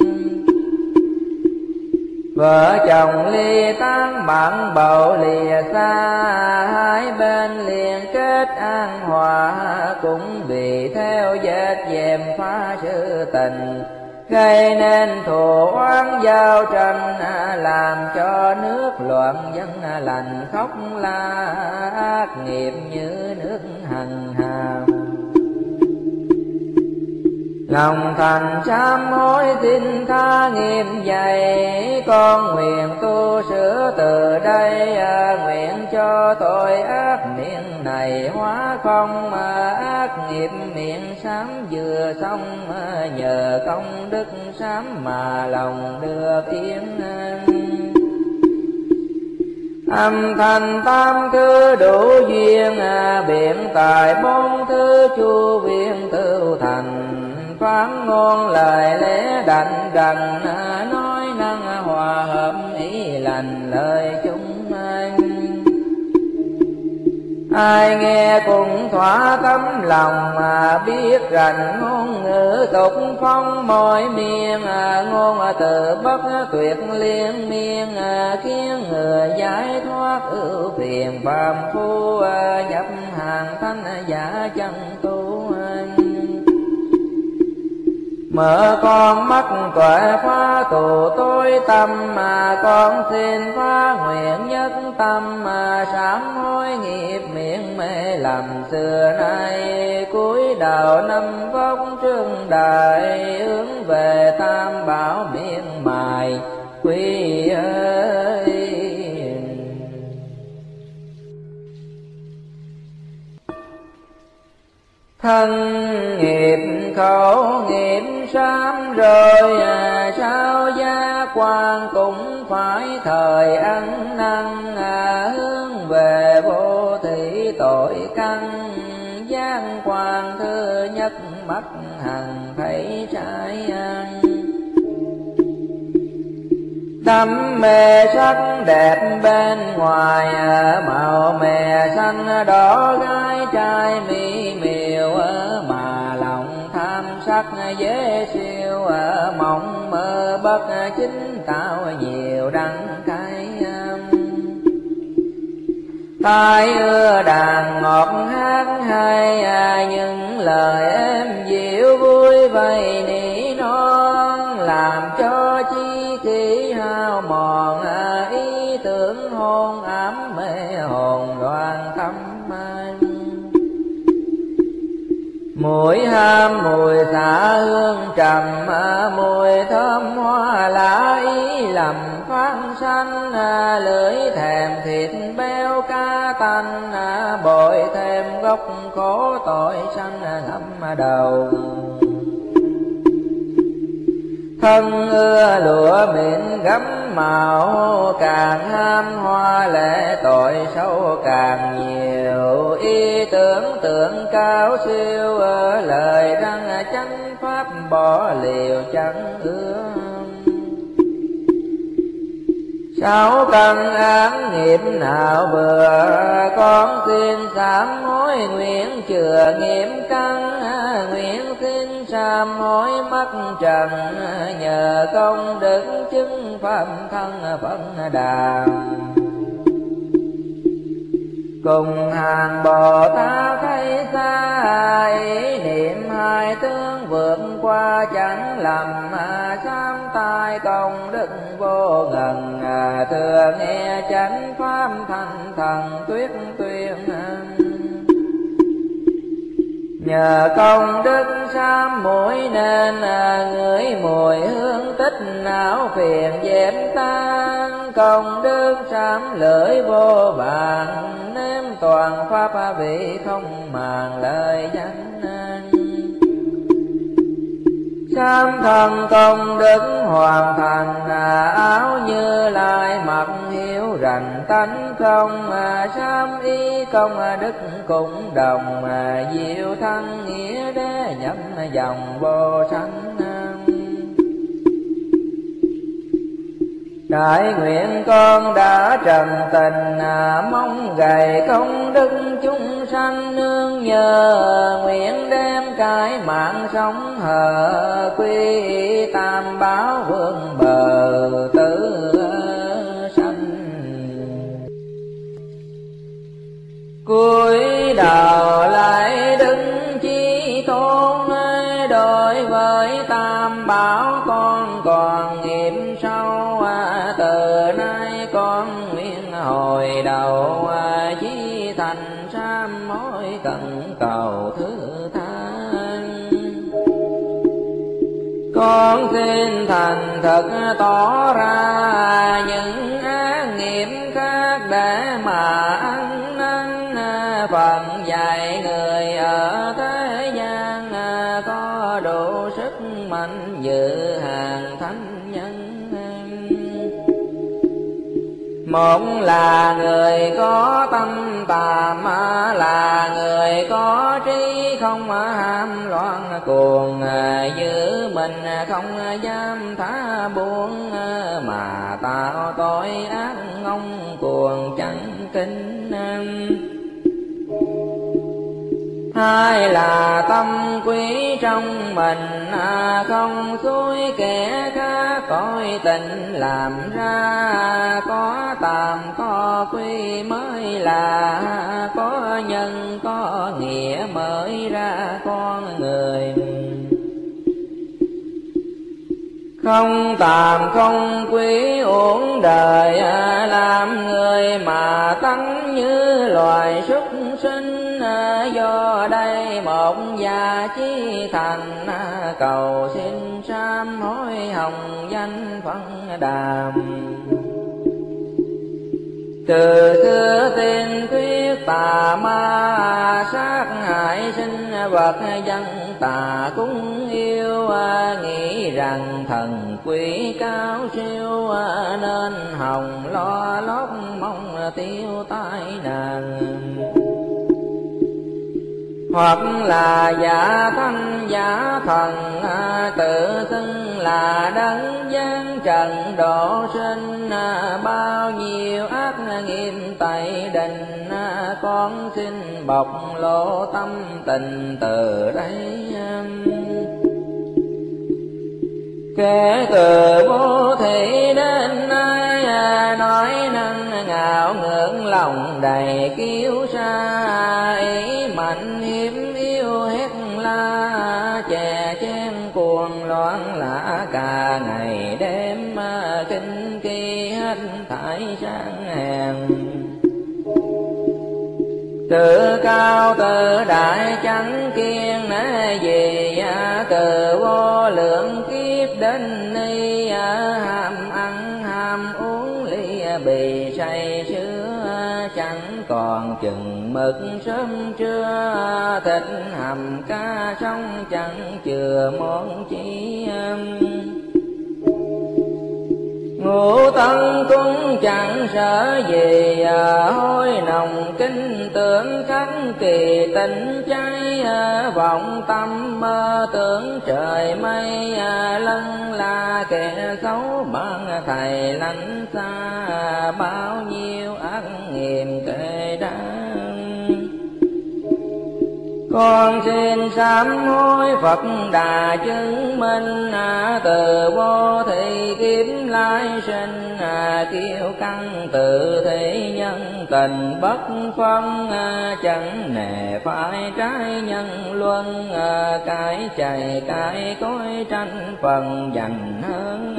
Vợ chồng ly tán bạn bầu lìa xa, hai bên liền kết an hòa, cũng vì theo vết dèm pha sự tình, gây nên thù oán giao tranh, làm cho nước loạn dân lành khóc la, ác nghiệp như nước hằng hà. Lòng thành sám hối xin tha nghiêm dày, con nguyện tu sửa từ đây, nguyện cho tội ác miệng này hóa không, ác nghiệp miệng sám vừa xong, nhờ công đức sám mà lòng được yên. Âm thanh tam thứ đủ duyên, biện tài bốn thứ chu viên tựu thành, phán ngôn lời lẽ đảnh đằng, nói năng hòa hợp ý lành lời chúng anh. Ai nghe cũng thỏa tấm lòng, biết rành ngôn ngữ tục phong mỗi miền, ngôn từ bất tuyệt liên miên, khiến người giải thoát ưu phiền phàm phu, nhập hàng thanh giả chân tu. Mở con mắt tuệ phá tù tối tâm, mà con xin phá nguyện nhất tâm, sám hối nghiệp miệng mê lầm xưa nay, cúi đầu năm vóc trương đại, hướng về tam bảo miệng mài quy ơi. Thân nghiệp khẩu nghiệp sám rồi, sao gia quan cũng phải thời ăn năn, hướng về vô thị tội căn, giang quan thứ nhất mắt hằng thấy trái ăn. Đam mê sắc đẹp bên ngoài, màu mè xanh đỏ gái trai mỹ miều, mà lòng tham sắc dễ siêu, mộng mơ bất chính tạo nhiều đắng cay. Tai ưa đàn ngọt hát hay, những lời êm dịu vui vầy nỉ non, làm cho chi kỷ hao mòn, ý tưởng hôn ám mê hồn đoàn tâm anh. Mùi ham mùi xạ hương trầm, mùi thơm hoa lá ý lầm phán sanh, lưỡi thèm thịt béo cá tanh, bội thêm gốc khổ tội sanh ngậm đầu. Thân ưa lụa mịn gấm màu, càng ham hoa lệ tội sâu càng nhiều, ý tưởng tượng cao siêu, lời răng chánh pháp bỏ liều chẳng ưa. Sáu căn án nghiệp nào vừa, con xin sám hối nguyện chừa nghiệp căn, nguyện xin sám hối mắc trần, nhờ công đức chứng pháp thân Phật Đà. Cùng hàng Bồ Tát thấy xa, ý niệm hai tướng vượt qua chẳng lầm, sám tai công đức vô ngần, thừa nghe chánh pháp thanh thần tuyết tuyên. Nhờ công đức sám mũi nên, ngửi mùi hương tích não phiền dẹp tan, công đức sám lưỡi vô vàng, nếm toàn pháp vị không màng lời danh. Sám thân công đức hoàn thành, áo Như Lai mặc hiếu rành tánh không, sám ý công đức cũng đồng, diệu thân nghĩa đế nhập dòng vô sanh. Cải nguyện con đã trần tình, mong gầy công đức chúng sanh nương nhờ. Nguyện đem cái mạng sống hờ, quy tam bảo vương bờ tử sanh. Cúi đầu lại đứng chi tôn, đối với tam bảo con còn nghiệp sâu. Từ nay con nguyện hồi đầu, chí thành sám hối cần cầu thứ tha. Con xin thành thực tỏ ra những ác nghiệp khác để mà ăn năn. Phật dạy người ở thế gian có đủ sức mạnh dự hàng thánh nhân. Một là người có tâm tàm, là người có trí không ham loạn cuồng. Giữ mình không dám thả buông, mà tạo tội ác ngông cuồng chẳng kính. Hai là tâm quý trong mình, không xuôi kẻ khác cõi tình làm ra. Có tàm có quý mới là có nhân, có nghĩa mới ra con người. Không tàm không quý uổng đời, làm người mà tánh như loài súc sinh. Do đây một gia chí thành, cầu xin sám hối hồng danh phân đàm. Từ xưa tiên quyết tà ma, sát hại sinh vật dân tà cúng yêu. Nghĩ rằng thần quỷ cao siêu, nên hồng lo lót mong tiêu tai nạn. Hoặc là giả thanh giả thần, tự xưng là đấng giáng trần độ sinh. Bao nhiêu ác nghiệp tẩy đình, con xin bộc lộ tâm tình từ đây. Kể từ vô thị đến nay, nói năng ngạo ngưỡng lòng đầy kiêu sa. Ý mạnh hiếm yêu hét la, chè chen cuồng loạn lạ cả ngày đêm. Kinh kỳ hết thải sang hèn, tự cao tự đại chẳng kiêng nể gì. Từ vô lượng kiếp đến nay, ham ăn ham uống ly bì say sưa. Chẳng còn chừng mực sớm trưa, thịt hầm cá sống chẳng chừa món chi. Ngũ tân cũng chẳng sợ gì, hôi nồng kinh tưởng khắc kỳ tình cháy. Vọng tâm mơ tưởng trời mây, lân là kẻ xấu bằng thầy lánh xa. Bao nhiêu ác nghiệp kể đáng, con xin sám hối Phật đà chứng minh. Từ vô thị kiếm lai sinh, kiêu căng tự thị nhân tình bất phân. Chẳng nề phải trái nhân luân, cái chày cái cối tranh phần dành hơn.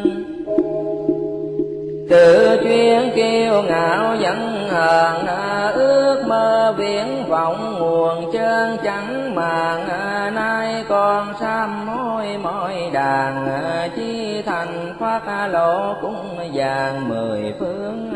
Tự chuyên kiêu ngạo giận hờn, ước mơ viễn vọng nguồn chân chẳng màng. Nay con sám hối mọi đàn, chi thành phát lộ cũng vàng mười phương.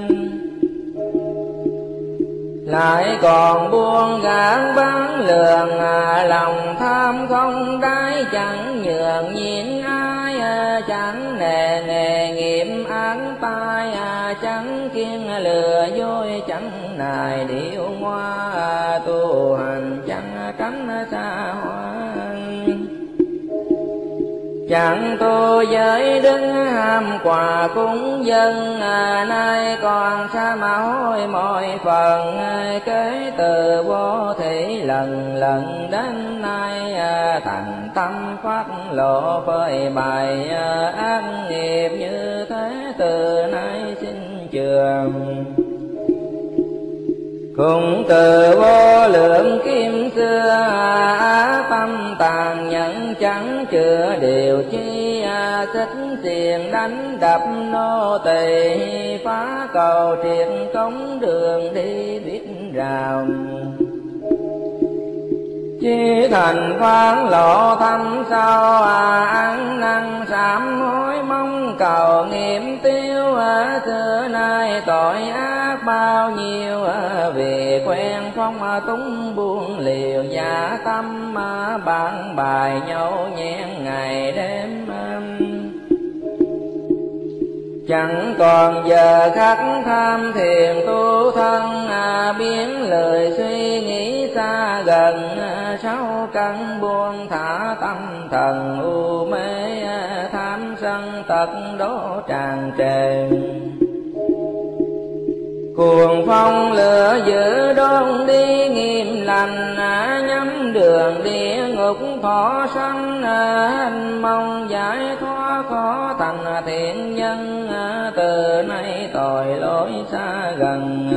Lại còn buông gán bán lường, lòng tham không đáy chẳng nhường nhịn ai. Chẳng nề nghề nghiệp án tai, chẳng kiêng lừa dối chẳng nài điệu hoa. Tu hành chẳng tránh xa hoa, Chẳng tu giới đức ham quà cúng dân, nay còn sa mà hối mọi phần. Kế từ vô thị lần lần đến nay, thành tâm phát lộ phơi bày. Ác nghiệp như thế từ nay xin trường. Cùng từ vô lượng kim xưa, tâm tàn nhẫn chẳng chữa điều chi. Xích xiềng đánh đập nô tỳ, phá cầu triệt cống đường đi biết rào. Chí thành phán lộ thâm sâu, ăn năn sám hối mong cầu nghiệm tiêu. Xưa nay tội ác bao nhiêu, vì quen phong túng buông liều giả tâm. Bạn bài nhau nhen ngày đêm, chẳng còn giờ khắc tham thiền tu thân. Biến lời suy nghĩ xa gần, sáu căn buông thả tâm thần u mê. Tham sân tật đố tràn trề, cuồng phong lửa dữ đón đi nghiêm lành. Nhắm đường địa ngục thọ sanh, mong giải thoát khó thành thiện nhân. Từ nay tội lỗi xa gần,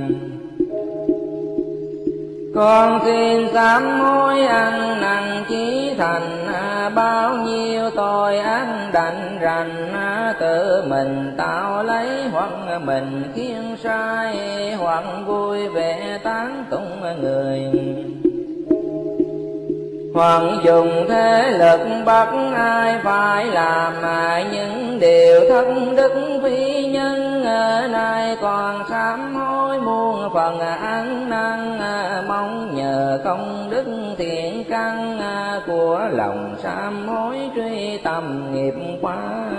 con xin sám hối ăn năn chí thành. Bao nhiêu tội ác đành rành, tự mình tạo lấy hoặc mình khiến sai. Hoặc vui vẻ tán tụng người, hoặc dùng thế lực bắt ai phải làm. Những điều thất đức phi nhân, nay còn sám hối muôn phần ăn năn. Mong nhờ công đức thiện căn, của lòng sám hối truy tầm nghiệp quá.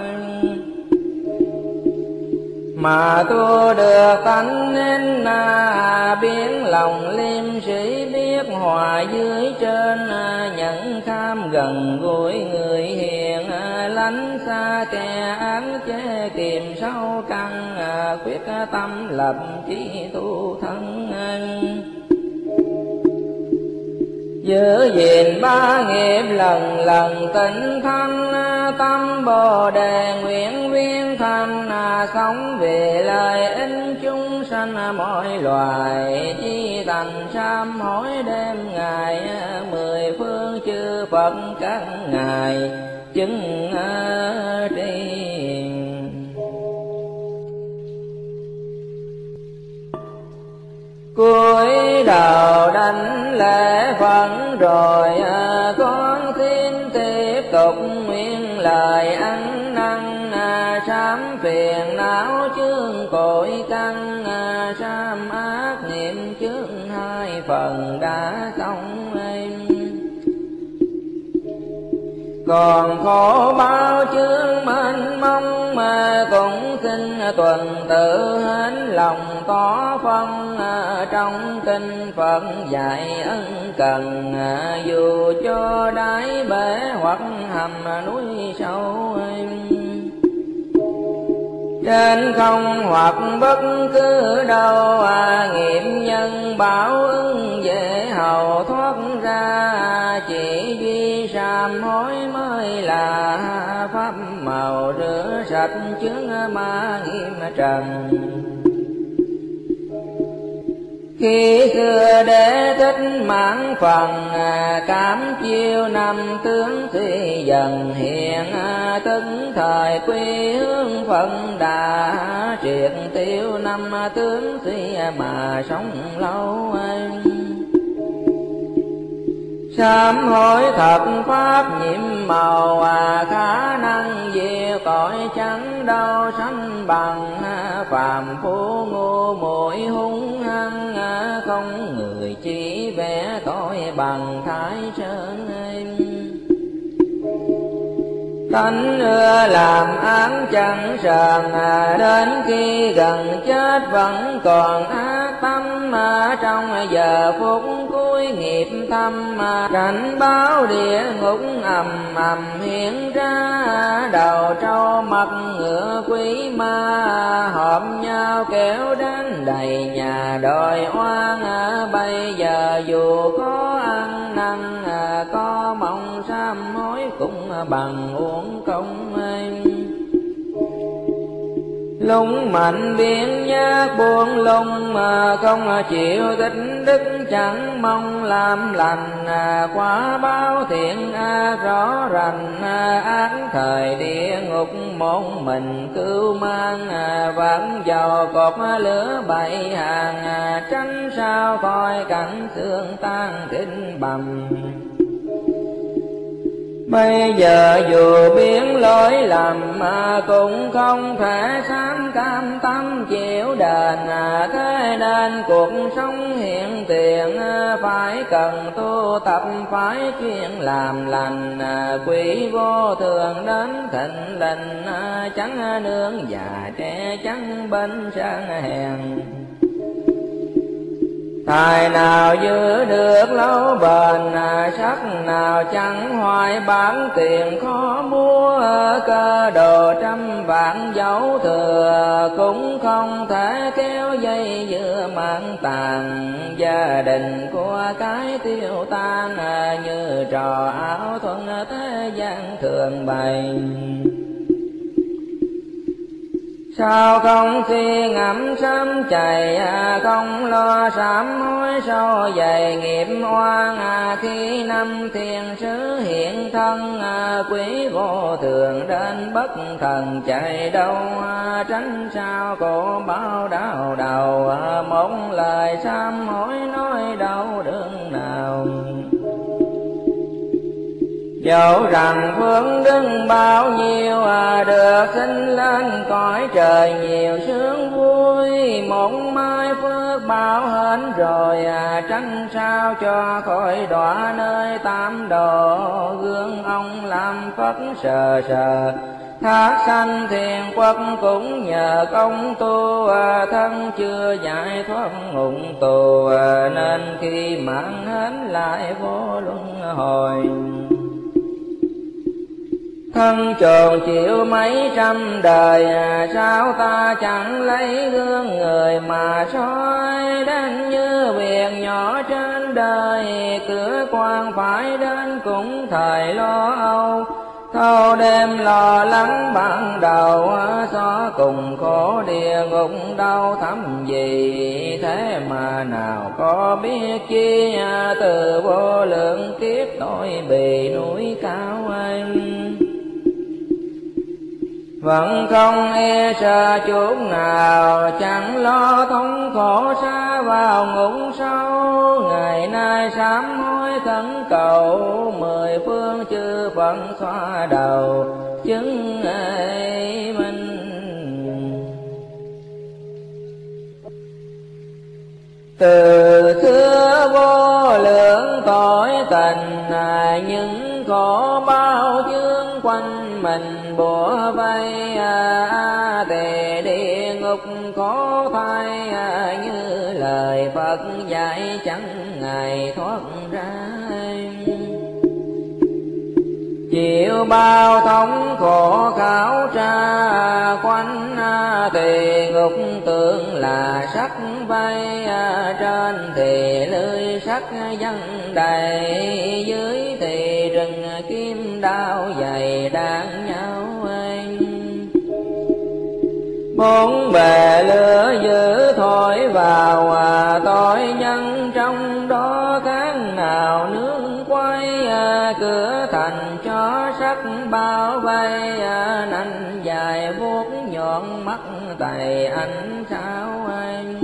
Mà tu được tánh nên, biến lòng liêm sĩ biết hòa dưới trên. Nhận tham gần gũi người hiền, lánh xa kẻ ác chế kiềm sâu căn. Quyết tâm lập chí tu thân, giữ gìn ba nghiệp lần lần tịnh thanh. Tâm bồ đề nguyện viên thành, sống vì lợi ích chúng sanh mọi loài. Chi thành sám hối đêm ngày, mười phương chư Phật các ngài chứng tri. Cúi đầu đảnh lễ Phật rồi, con xin tiếp tục nguyện lời ăn năn. Sám phiền não chướng cội căn, sám ác niệm chướng hai phần đã xong. Còn khổ bao chướng mênh mông, mà cũng xin tuần tự hết lòng có phân. Trong kinh Phật dạy ân cần, dù cho đáy bể hoặc hầm núi sâu. Trên không hoặc bất cứ đâu, nghiệm nhân báo ứng dễ hầu thoát ra. Chỉ duy sám hối mới là pháp màu rửa sạch chướng ma nghiêm trần. Khi xưa Đế Thích mãn phần, cảm chiêu năm tướng thì dần hiện. Tức thời quy hướng Phật đã, triệt tiêu năm tướng thì mà sống lâu. Sám hối thật pháp nhiệm màu, khả năng diệt tội chẳng đâu sánh bằng. Phàm phu ngu muội hung hăng, không người chỉ vẽ tội bằng Thái Sơn. Tánh ưa làm ác chẳng sờn, đến khi gần chết vẫn còn ác tâm. Trong giờ phút cuối mối nghiệp thâm, cảnh báo địa ngục ầm ầm hiện ra. Đầu trâu mặt ngựa quý ma, họp nhau kéo đến đầy nhà đòi oan. Bây giờ dù có ăn năn, có mong sám hối cũng bằng uổng công. Lung mạnh biến nhát buông lung, mà không chịu tích đức chẳng mong làm lành. Quả báo thiện rõ rành, ác thời địa ngục một mình cứu mang. Vẫn dầu cột lửa bảy hàng, tránh sao coi cảnh xương tan thịt bầm. Bây giờ dù biến lỗi lầm, cũng không thể sám cam tâm chịu đền. Thế nên cuộc sống hiện tiền, phải cần tu tập phải chuyên làm lành. Quỷ vô thường đến thịnh lình, chẳng nương già trẻ chẳng bên sang hèn. Tài nào giữ được lâu bền, sắc nào chẳng hoài bán tiền khó mua. Cơ đồ trăm vạn dấu thừa, cũng không thể kéo dây giữa mạng tàn. Gia đình của cái tiêu tan, như trò ảo thuận thế gian thường bày. Sao không suy ngẫm sớm chạy, không lo sám hối sâu dày nghiệp oan. Khi năm thiên sứ hiện thân, quý vô thường đến bất thần chạy đâu. Tránh sao cổ báo đau đầu, một lời sám hối nói đâu đường nào. Dẫu rằng phước đức bao nhiêu, được sinh lên cõi trời nhiều sướng vui. Một mai phước báo hết rồi, tránh sao cho khỏi đọa nơi tam đồ. Gương ông làm Phật sờ sờ, thác sanh thiền quốc cũng nhờ công tu. Thân chưa giải thoát ngục tù, nên khi mạng hết lại vô luân hồi. Thân tròn chịu mấy trăm đời, sao ta chẳng lấy gương người mà soi. Đến như việc nhỏ trên đời, cửa quan phải đến cũng thời lo âu. Thâu đêm lo lắng ban đầu, xó cùng khổ địa ngục đau thấm gì. Thế mà nào có biết chi, từ vô lượng kiếp tôi bị núi cao anh. Vẫn không e sợ chút nào, chẳng lo thống khổ xa vào ngục sâu. Ngày nay sám hối khấn cầu, mười phương chư Phật xoa đầu chứng ấy minh. Từ xưa vô lượng tội tình, những khổ bao chương quanh mình bủa vây. Tề địa ngục khổ thay, như lời Phật dạy chẳng ngày thoát ra. Chịu bao thống khổ khảo tra, quanh tề ngục tưởng là sắc vây. Trên thì lưới sắc văng đầy, dưới thì rừng kim đao dày đan nhau. Bốn bề lửa dữ thổi vào, tội nhân trong đó khác nào nương quay. Cửa thành cho sắc bao vây, nanh dài vuốt nhọn mắt tay ánh sao anh.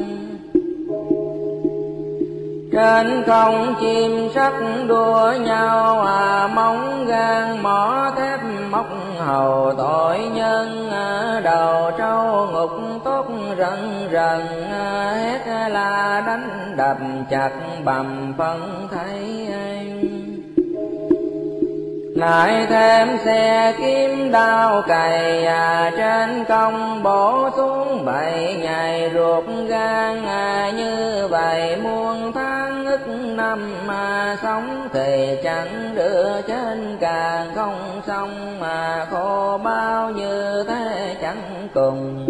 Trên không chim sắc đua nhau, móng gan mỏ thép móc hầu tội nhân. Đầu trâu ngục tốt rần rần, hét la đánh đập chặt bầm phân thấy anh. lại thêm xe kiếm đao cày trên công bổ xuống 7 ngày ruột gan như vậy muôn tháng ức năm sống thì chẳng đưa trên càng không xong mà khổ bao như thế chẳng cùng.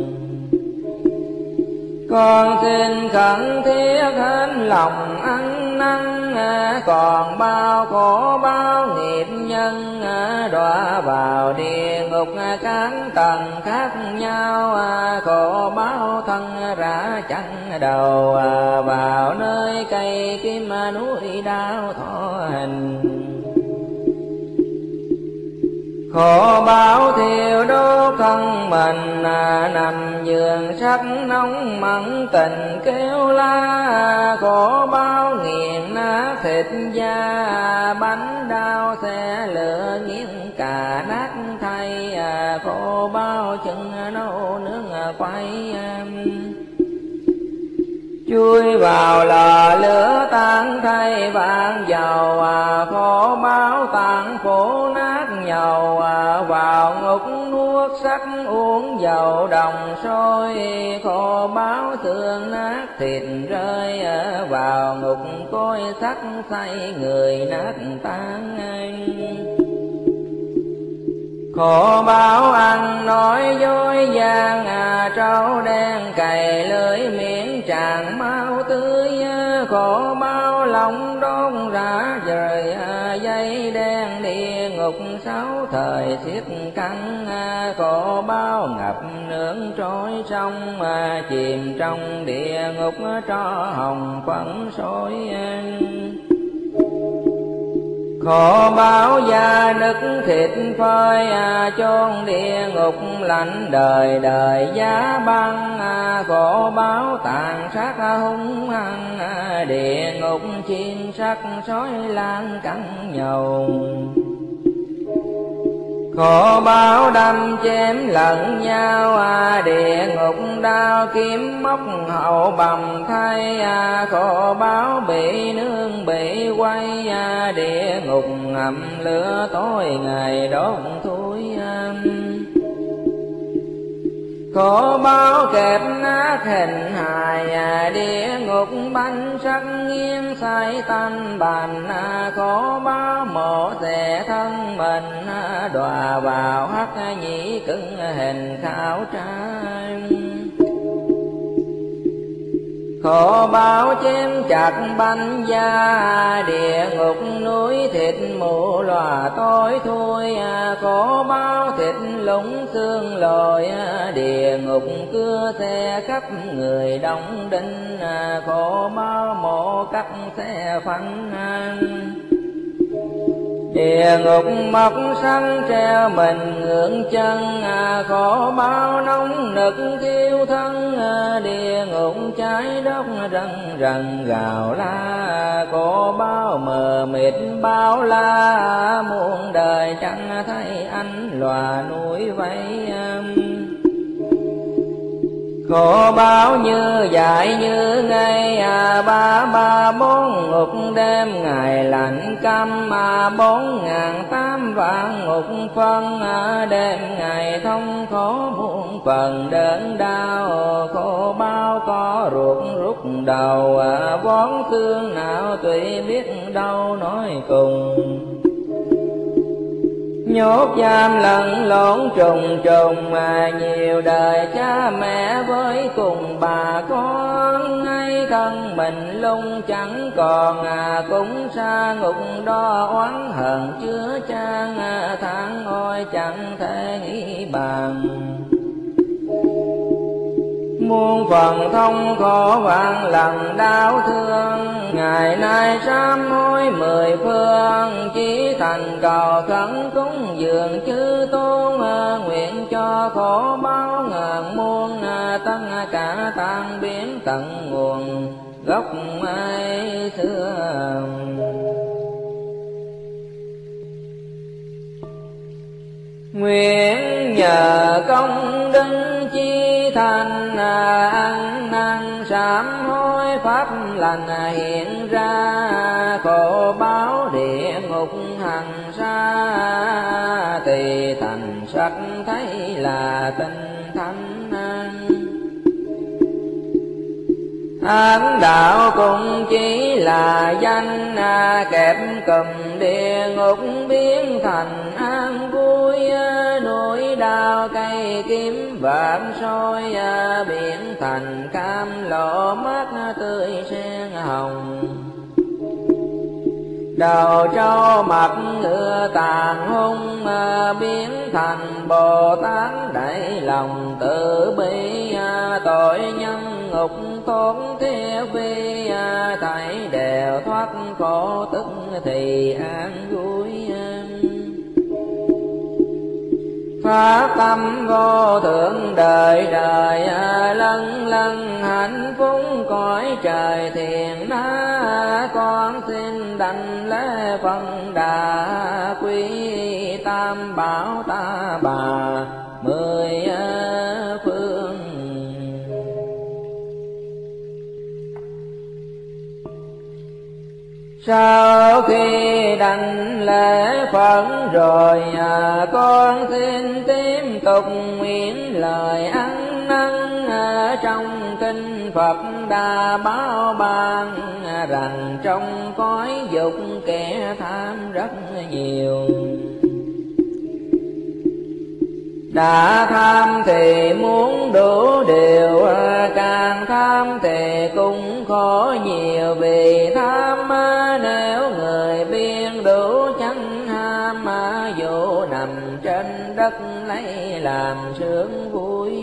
Con xin khẩn thiết hết lòng ăn năn còn bao khổ bao nghiệp nhân đọa vào địa ngục các tầng khác nhau khổ bao thân rã chẳng đầu vào nơi cây kim núi đau thọ hình. Khổ báo thiêu đốt thân mình nằm giường sắc nóng mẫn tình kêu la. Khổ báo nghiền nát thịt da bánh đau xe lửa nghiến cà nát thay. Khổ báo chân nấu nướng quay chui vào lò lửa tan thay vàng dầu. Khổ báo tàn phổ nát nhầu vào ngục nuốt sắc uống dầu đồng sôi. Khổ báo xương nát thịt rơi vào ngục cối sắc say người nát tan. Khổ báo ăn nói dối gian trâu đen cày lưỡi miệng tràn máu tươi. Khổ báo lòng đốn rã rời dây đen địa ngục 6 thời xiết căng. Khổ báo ngập nướng trôi sông chìm trong địa ngục tro hồng phấn sôi. Khổ báo da nứt thịt phơi chôn địa ngục lạnh đời đời giá băng. Khổ báo tàn sát hung hăng địa ngục chim sắc sói lan cắn nhầu. Khổ báo đâm chém lẫn nhau địa ngục đao kiếm móc hậu bầm thay. Khổ báo bị nương bị quay địa ngục ngầm lửa tối ngày đốt thui. Khổ báo kẹp nát hình hài địa ngục bánh sắc nghiêng say tanh bành. Khổ báo mổ xẻ thân mình đọa vào hắc nhĩ cứng hình khảo trai. Khổ báo chém chặt bánh da địa ngục núi thịt mù lòa tối thui. Khổ báo thịt lũng xương lồi địa ngục cưa xe khắp người đóng đinh. Khổ báo mổ cắt xe phanh địa ngục mọc săn treo mình ngưỡng chân. Khổ báo nóng nực thiêu thân địa ngục cháy đốt rần rần gào la. Khổ báo mờ mịt bao la muôn đời chẳng thấy anh lòa núi vây. Khổ báo như dại như ngay 334 ngục đêm ngày lạnh căm 4.800 vạn ngục phân đêm ngày thông khổ muôn phần đớn đau. Khổ báo có ruột rút đầu vón xương nào tùy biết đâu nói cùng. Nhốt giam lẫn lộn trùng trùng nhiều đời cha mẹ với cùng bà con. Ngay thân mình lung chẳng còn cũng xa ngục đo oán hận chứa chan. Tháng ôi chẳng thể nghĩ bàn muôn phần thông khổ vạn lần đau thương. Ngày nay sám hối 10 phương chỉ thành cầu khấn cúng dường chư tôn. Nguyện cho khổ báo ngàn muôn tất cả tan biến tận nguồn gốc ai xưa. Nguyện nhờ công đức chi thành ăn năn sám hối pháp lành hiện ra. Khổ báo địa ngục ngục hằng xa, thì thành sắc thấy là tinh thánh. Ám đạo cũng chỉ là danh, kẹp cùm địa ngục biến thành an vui. Núi đao cây kiếm vạn soi, biển thành cam lộ mắt tươi sen hồng. Đầu trâu mặt ngựa tàn hung, biến thành Bồ Tát đầy lòng từ bi. Tội nhân ngục thốn theo vi, thảy đều thoát khổ tức thì an vui. Pháp tâm vô thượng đời đời, lân lân hạnh phúc cõi trời thiền na. Con xin đảnh lễ phân đà, quý tam bảo ta bà mười phương. Sau khi đảnh lễ Phật rồi, con xin tiếp tục nguyện lời ăn năn. Trong kinh Phật đã báo ban, rằng trong cõi dục kẻ tham rất nhiều. Đã tham thì muốn đủ điều, càng tham thì cũng khổ nhiều. Vì tham nếu người biên đủ chẳng ham, dù nằm trên đất lấy làm sướng vui.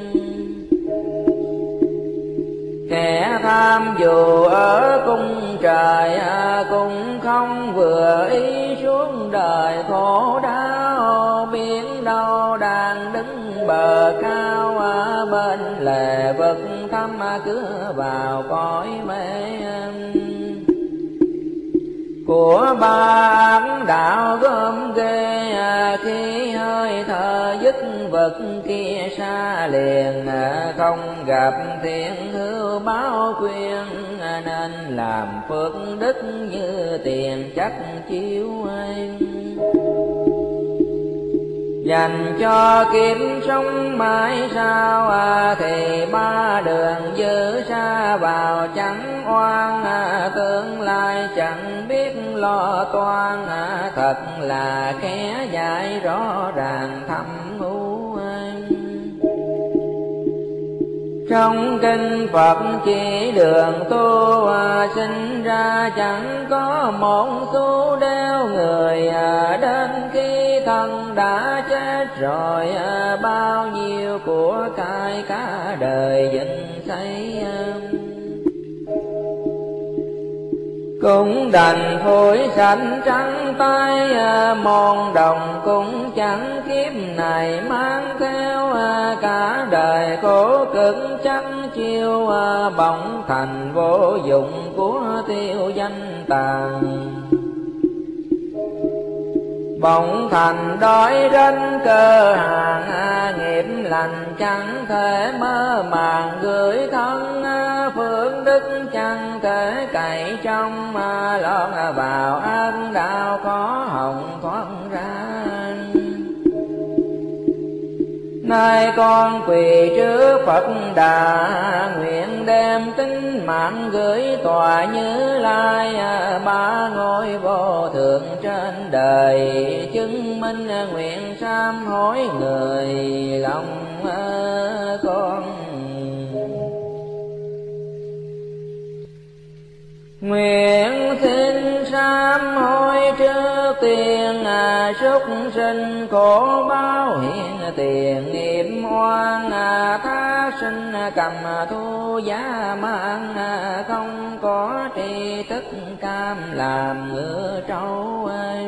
Kẻ tham dù ở cung trời, cũng không vừa ý xuống đời khổ đau. Biển đâu đang đứng bờ cao, bên lề vực thăm cứ vào cõi mê. Của ba ác đạo gom ghê, khi hơi thở dứt vật kia xa liền. Không gặp thiện hữu báo khuyên, nên làm phước đức như tiền chắc chiếu. Dành cho kiếp sống mãi sao, thì ba đường dư xa vào chẳng oan. Tương lai chẳng biết lo toan, thật là kẻ dạy rõ ràng thâm u. Trong kinh Phật chỉ đường tu, sinh ra chẳng có một xu đeo người. Đến khi thân đã chết rồi, bao nhiêu của cải cả đời dựng xây. Cũng đành phủi sạch trắng tay, mòn đồng cũng chẳng kiếp này mang theo. Cả đời khổ cực chắc chiêu, bỗng thành vô dụng của tiêu danh tàn. Bỗng thành đói rách cơ hàng, nghiệp lành chẳng thể mơ màng gửi thân. Phước đức chẳng thể cậy trong, lọt vào ác đạo khó hồng thoát ra. Nay con quỳ trước Phật Đà, nguyện đem tính mạng gửi tòa Như Lai. Ba ngôi vô thượng trên đời, chứng minh nguyện sám hối người lòng con. Nguyện xin sám hối trước tiên, súc sinh khổ báo hiện tiền nghiệp oan. Tha sinh cầm thu giá mang, không có tri thức cam làm ngựa trâu.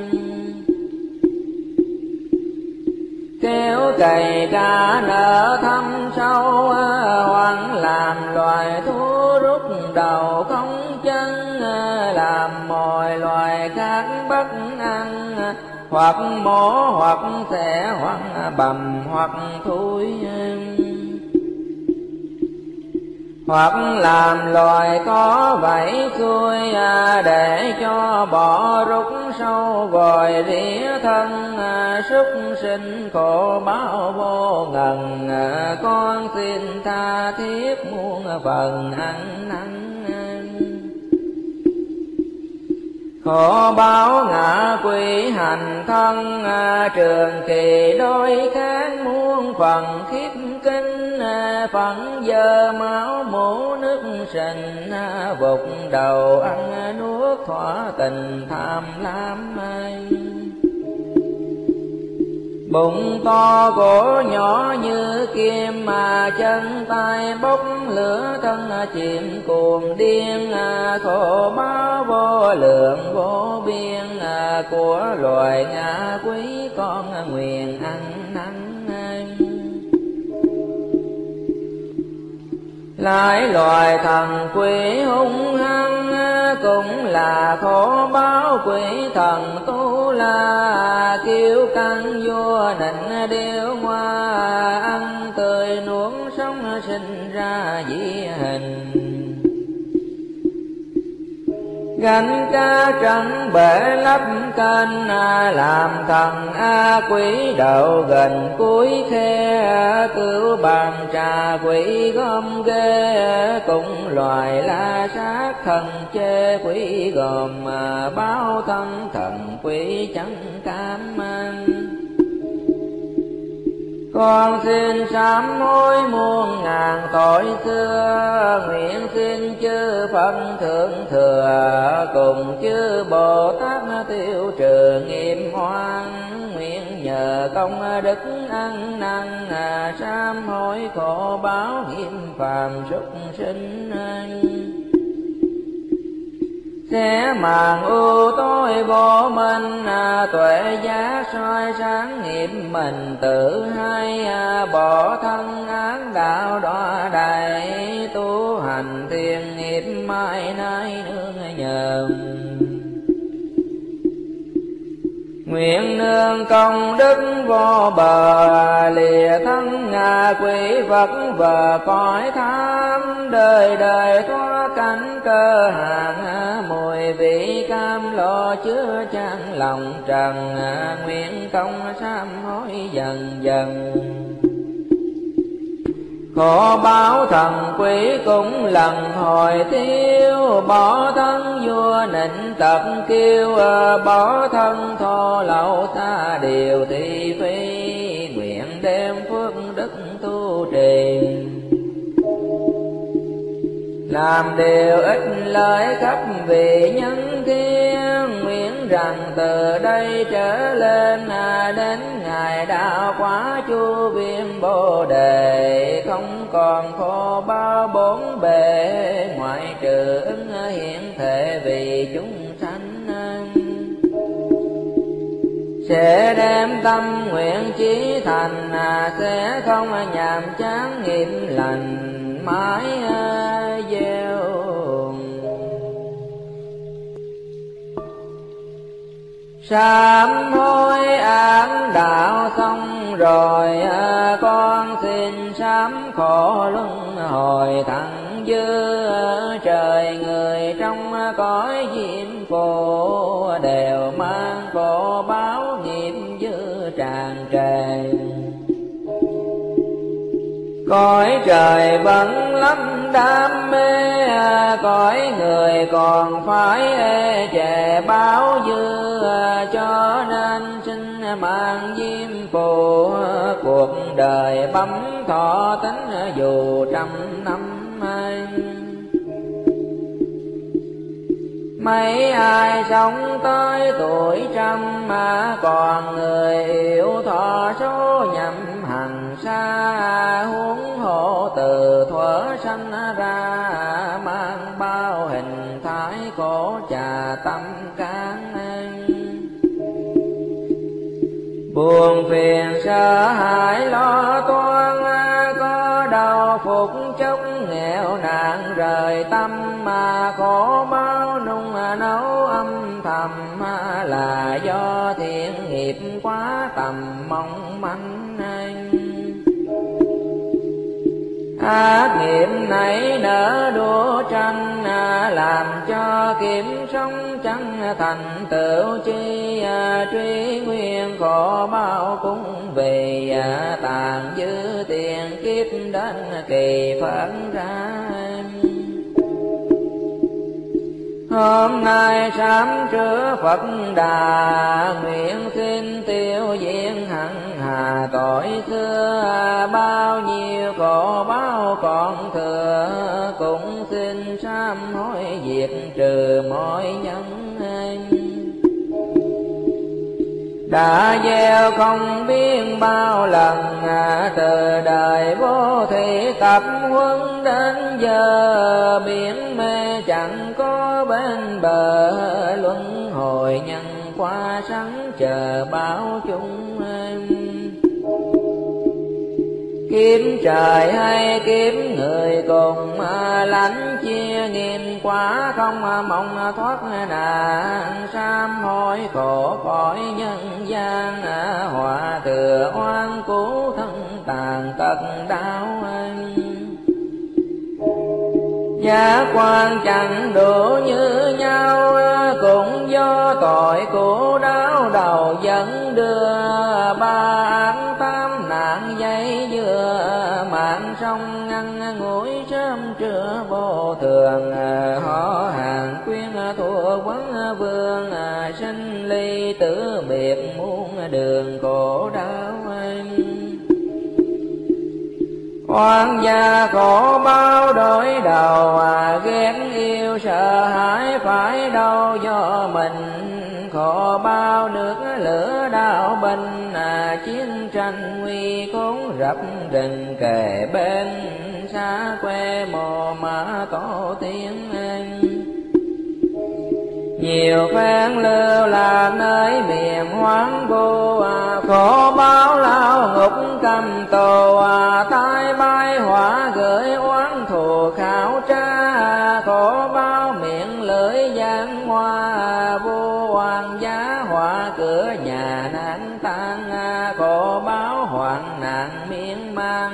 Kéo cày cả nợ thâm sâu, hoặc làm loài thú rút đầu không chân. Làm mọi loài khác bất ăn, hoặc mổ hoặc xẻ hoặc bầm hoặc thui. hoặc làm loài có vảy xuôi, để cho bỏ rút sâu vòi rỉa thân, súc sinh khổ báo vô ngần, con xin tha thiết muôn phần ăn năn. Khổ báo ngạ quỷ hành thân, trường kỳ đôi kháng muôn phần khiếp kinh, phận giờ máu mũ nước sình, vụt đầu ăn nuốt thỏa tình tham lam. Bụng to cổ nhỏ như kim, chân tay bốc lửa thân chìm cuồng điên, khổ báo vô lượng vô biên, của loài ngạ quý con nguyện ăn năn. Lại loài thần quỷ hung hăng, cũng là khổ báo quỷ thần tu la, kiêu căng vua nịnh điêu hoa, ăn tươi nuốt sống sinh ra dị hình. Gánh cá trắng bể lấp kênh, làm thần quỷ đậu gần cuối khe, cứu bàn trà quỷ gom ghê, cũng loài la sát thần chê quỷ gồm, báo thân thần quỷ chẳng cam mang. Con xin sám hối muôn ngàn tội xưa, nguyện xin chư Phật thượng thừa, cùng chư Bồ Tát tiêu trừ nghiệp oan, nguyện nhờ công đức ăn năn, sám hối khổ báo nghiêm phàm súc sinh. Sẽ màn ưu tối vô minh, tuệ giác soi sáng nghiệp mình tự hay, bỏ thân ác đạo đọa đầy, tu hành thiền nghiệp mai nay nương nhờ. Nguyện nương công đức vô bờ, lìa thân ngạ quỷ vật và cõi tham, đời đời thoát cảnh cơ hàng, mùi vị cam lo chứa chan lòng trần, nguyện công sám hối dần dần. Khổ báo thần quỷ cũng lần hồi tiêu, bỏ thân vua nịnh tập kiêu, bỏ thân thô lậu xa điều thị phi, nguyện đem phước đức tu trì. Làm điều ích lợi khắp vị nhân thiên, nguyện rằng từ đây trở lên, đến ngày đạo quả chu viêm bồ đề, không còn khổ báo bốn bề, ngoại trừ ứng hiện thể vì chúng sanh. Sẽ đem tâm nguyện chí thành, sẽ không nhàm chán nghiệp lành mãi gieo. Sám hối ác đạo xong rồi, con xin sám khổ luân hồi thẳng dư, trời người trong cõi diêm phù, đều mang khổ báo nghiệp dư tràn trề. Cõi trời vẫn lắm đam mê, cõi người còn phải ê chề báo dư, cho nên xin mang diêm phù, cuộc đời bấm thọ tính dù trăm năm. Mấy ai sống tới tuổi trăm, mà còn người yếu thọ số nhậm hằng xa, huống hộ từ thuở sanh ra, mang bao hình thái khổ trà tâm can. Buồn phiền sợ hãi lo toan, có đau phục chốc nghèo nạn rời tâm, mà khổ báo nung nấu âm thầm, là do thiện nghiệp quá tầm mong manh. ác nghiệp nảy nở đua tranh, làm cho kiếm sống chẳng thành tựu chi, truy nguyên khổ bao cũng vì tàn dư tiền kiếp đến kỳ phận ra. Hôm nay sám trưa Phật Đà, nguyện xin tiêu diệt hằng hà tội xưa, bao nhiêu khổ báo còn thừa, cũng xin sám hối diệt trừ mọi nhân. Đã gieo không biết bao lần, từ đời vô thị tập huấn đến giờ, biển mê chẳng có bên bờ, luân hồi nhân qua sẵn chờ báo chúng. Kiếm trời hay kiếm người cùng, lãnh chia nghìn quả không mong thoát nạn, sám hối khổ cõi nhân gian, họa thừa oan cứu thân tàn tật đau. Giá quan chẳng đủ như nhau, cũng do tội của đau đầu dẫn đưa, ba án tám nạn dây dưa, mạng sông ngăn ngủi sớm trưa vô thường, họ hàng quyên thua quấn vương, sinh ly tử biệt muôn đường khổ đau. Oan gia khổ bao đổi đầu, ghét yêu sợ hãi phải đâu do mình, khổ bao nước lửa đau binh, chiến tranh nguy khốn rập rình kề bên, xa quê mồ mã tổ tiên. Nhiều phen lưu là nơi miền hoang vu, khổ báo lao ngục cầm tù, tai bay hỏa gửi oán thù khảo tra, khổ báo miệng lưỡi gian hoa, vô hoàng giá họa cửa nhà nạn tan, khổ báo hoạn nạn miên man.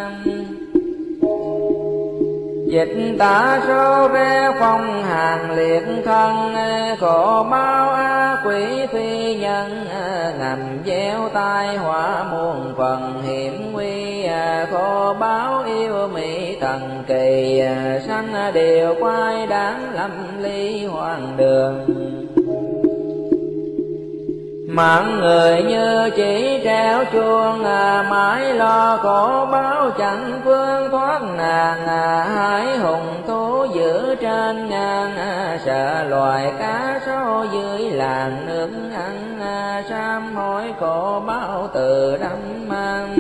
Dịch tả số rẽ phong hàng liệt thân, khổ báo ác quỷ phi nhân, ngầm gieo tai họa muôn phần hiểm nguy, khổ báo yêu mỹ thần kỳ, sanh đều quay đáng lâm ly hoàng đường. Mạng người như chỉ treo chuông, mãi lo khổ báo chẳng phương thoát nàng, hái hùng thú giữ trên ngang, sợ loài cá sấu dưới làng nước ăn, sám hối khổ báo từ đắm mang.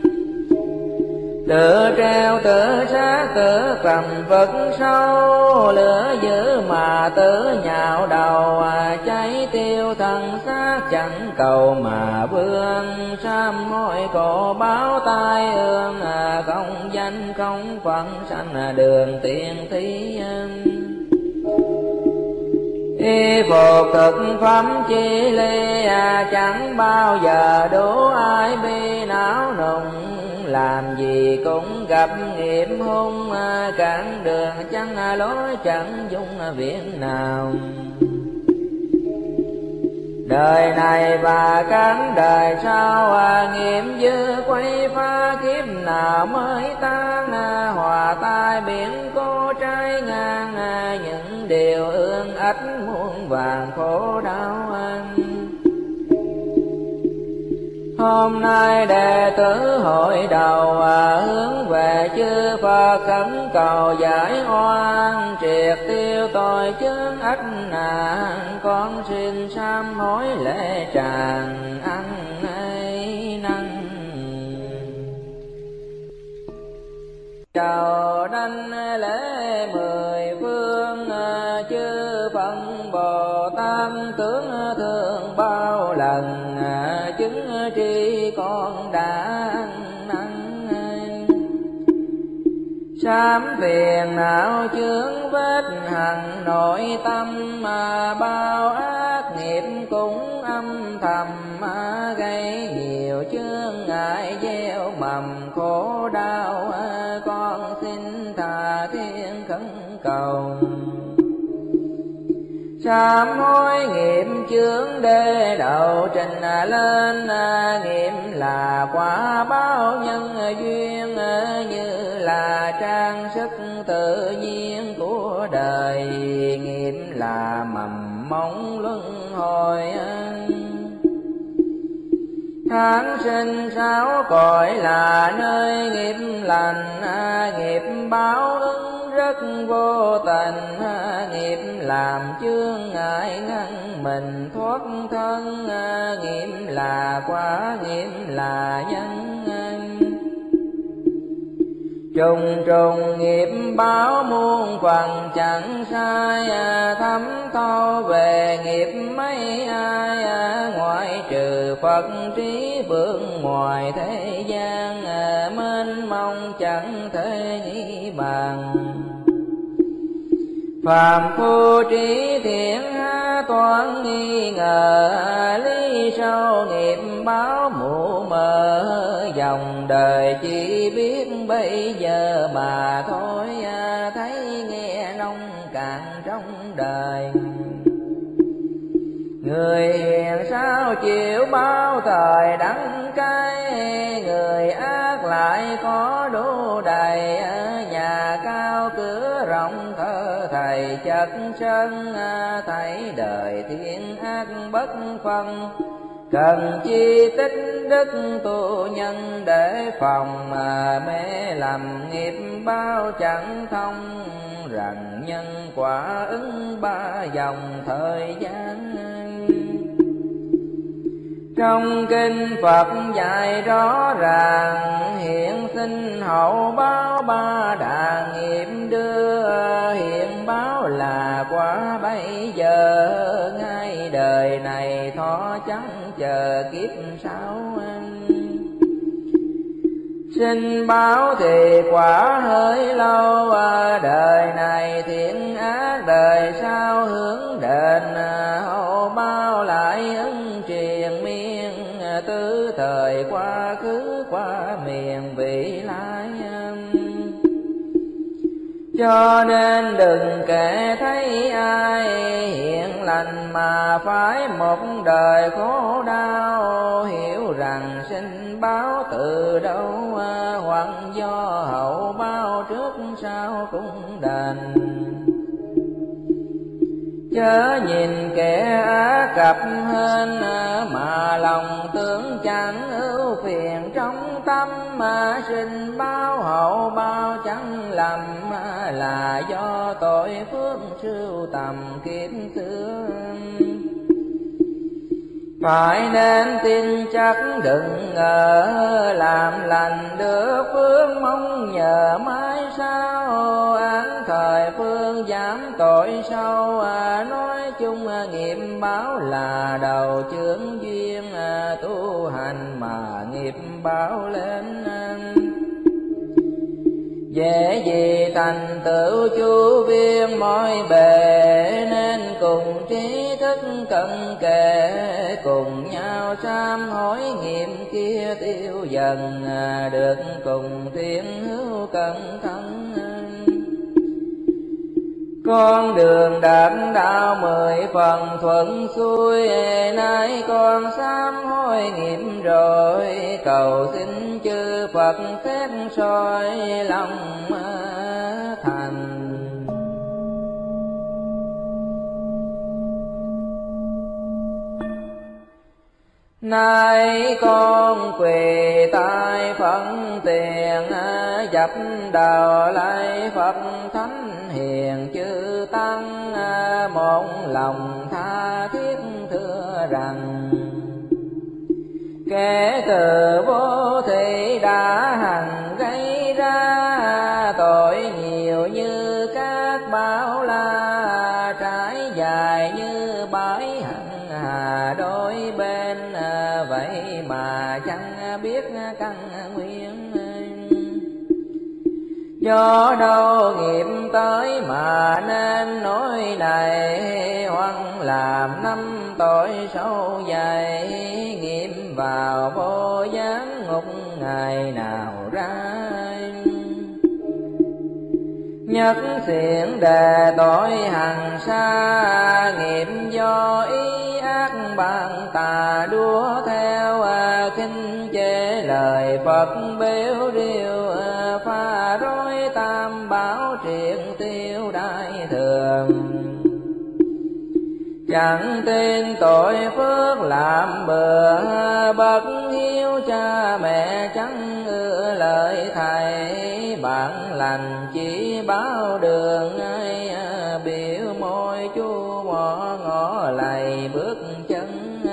Tự treo tự sát tự cầm vật sâu, lửa dữ mà tự nhạo đầu, cháy tiêu thân xác chẳng cầu mà vương, sám hối khổ báo tai ương, không danh không phận sanh đường tiền thí. Y phục thực phẩm chi ly, chẳng bao giờ đủ ai bi não nùng, làm gì cũng gặp nghiệp hung, cản đường chẳng lối chẳng dung viện nào. Đời này và cánh đời sau, nghiệp dư quay phá kiếp nào mới tan, hòa tai biển cô trái ngang, những điều ương ách muôn vàng khổ đau. Hôm nay đệ tử hội đầu, hướng về chư Phật khẩn cầu giải oan, triệt tiêu tội chướng ách nạn, con xin sám hối lễ tràng ăn ấy năng. Chào đảnh lễ mười phương, chư Phật Bồ Tát tướng thương bao lần, chứng tri con đã năng. Sám phiền não chướng vết hằn nội tâm, bao ác nghiệp cũng âm thầm, gây nhiều chướng ngại gieo mầm khổ đau, con thiên khấn cầu. Sám hối nghiệp chướng đê đầu trình lên, nghiệp là quả báo nhân duyên, như là trang sức tự nhiên của đời, nghiệp là mầm móng luân hồi. Tháng sinh sáu cõi là nơi nghiệp lành, nghiệp báo ứng rất vô tình, nghiệp làm chướng ngại ngăn mình thoát thân, nghiệp là quả, nghiệp là nhân. Trùng trùng nghiệp báo muôn phần chẳng sai, thấm thâu về nghiệp mấy ai, ngoại trừ Phật trí vượng ngoài thế gian, mênh mông chẳng thể nghĩ bàn. Phàm phu trí thiện toán nghi ngờ, lý sâu nghiệp báo mù mờ, dòng đời chỉ biết bây giờ mà thôi, thấy nghe nông cạn trong đời. Người hiền sao chịu bao thời đắng cay, người ác lại có đủ đầy, nhà cao cửa rộng thơ thầy chất sân, thấy đời thiên ác bất phân. Cần chi tích đức tu nhân để phòng, mê lầm nghiệp bao chẳng thông, rằng nhân quả ứng ba dòng thời gian. Trong kinh Phật dạy rõ ràng, hiện sinh hậu báo ba đà nghiệp đưa, hiện báo là quả bây giờ, ngay đời này thọ chẳng chờ kiếp sau. Sinh báo thì quả hơi lâu, đời này thiện ác đời sau hướng đền, hậu báo lại ứng triền miên, tứ thời quá khứ qua miền vị lai. Cho nên đừng kể thấy ai hiện lành mà phải một đời khổ đau, hiểu rằng sinh báo từ đâu, hoặc do hậu báo trước sau cũng đành. Chớ nhìn kẻ á cập hên, mà lòng tưởng chẳng ưu phiền trong tâm, mà sinh báo hậu báo chẳng lầm, là do tội phước sưu tầm kiếp xưa. Phải nên tin chắc đừng ngờ, làm lành được phước mong nhờ mãi sau, án thời phương giảm tội sâu, nói chung nghiệp báo là đầu chướng duyên, tu hành mà nghiệp báo lên. Dễ gì thành tựu chu viên mọi bề, nên cùng trí thức cận kề, cùng nhau sám hối nghiệp kia tiêu dần, được cùng thiên hữu cẩn thận. Con đường đạm đạo 10 phần thuận xuôi, nay con sám hối nghiệp rồi, cầu xin chư Phật phép soi lòng thành. Nay con quỳ tại phận tiền, dập đầu lạy Phật thánh hiền chư tăng, một lòng tha thiết thưa rằng, kẻ từ vô thị đã hằng gây ra, tội nhiều như các bão la, trải dài như bãi hằng hà đôi bên, vậy mà chẳng biết căn nguyên. Do đâu nghiệp tới mà nên nói này, hoặc làm năm tội sâu dày, nghiệp vào vô gián ngục ngày nào ra. nhất xiển đề tội hằng xa, nghiệp do ý ác bạn tà đua theo, khinh chê lời Phật biểu điều, pha rối tam bảo triệt tiêu đại thường. Chẳng tin tội phước làm bừa, bất hiếu cha mẹ chẳng ưa lời thầy, bạn lành chỉ báo đường ai, biểu môi chu mỏ ngõ lầy bước chân.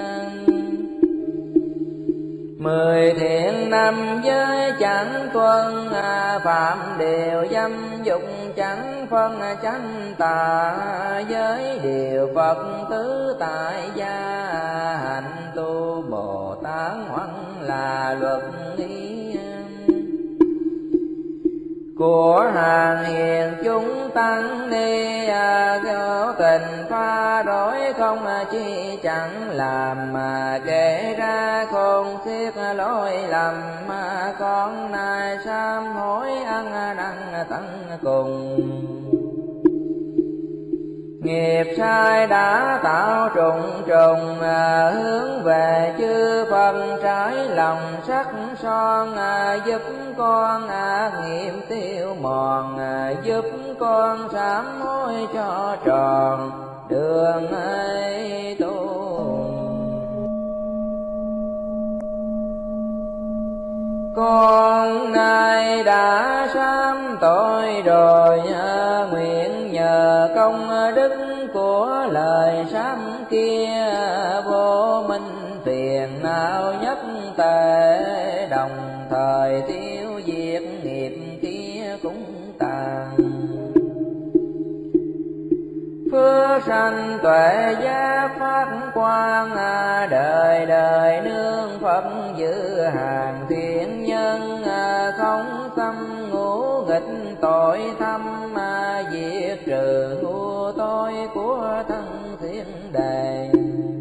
10 thiện năm giới chẳng tuân, phạm điều dâm dục chẳng phân chánh tà, giới điều Phật tứ tại gia, hạnh tu Bồ Tát hoằng là luật ý. Của hàng hiền chúng tăng ni, có tình pha rối không chi chẳng làm, mà kể ra khôn xiết lỗi lầm, mà con nay sám hối ăn năn tận cùng. Nghiệp sai đã tạo trùng trùng, hướng về chư Phật trái lòng sắc son, giúp con ác nghiệp tiêu mòn, giúp con sám hối cho tròn đường ấy tu. Con nay đã sám tội rồi, nguyện nhờ công đức của lời sám kia, vô minh phiền não nhất tề, đồng thời tiêu diệt nghiệp kia cũng tàn. Phước sanh tuệ giác phát quang, đời đời nương Phật giữ hàng thiện nhân, không tâm ngũ nghịch tội thâm, diệt trừ ngu tối của thân thiên đề.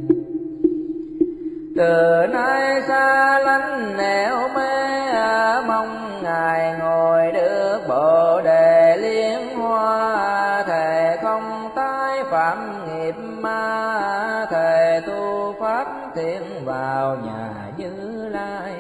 Từ nay xa lánh nẻo mê, mong Ngài ngồi được Bồ Đề liên hoa, thề không tái phạm nghiệp ma, thề tu pháp thiện vào nhà Như Lai.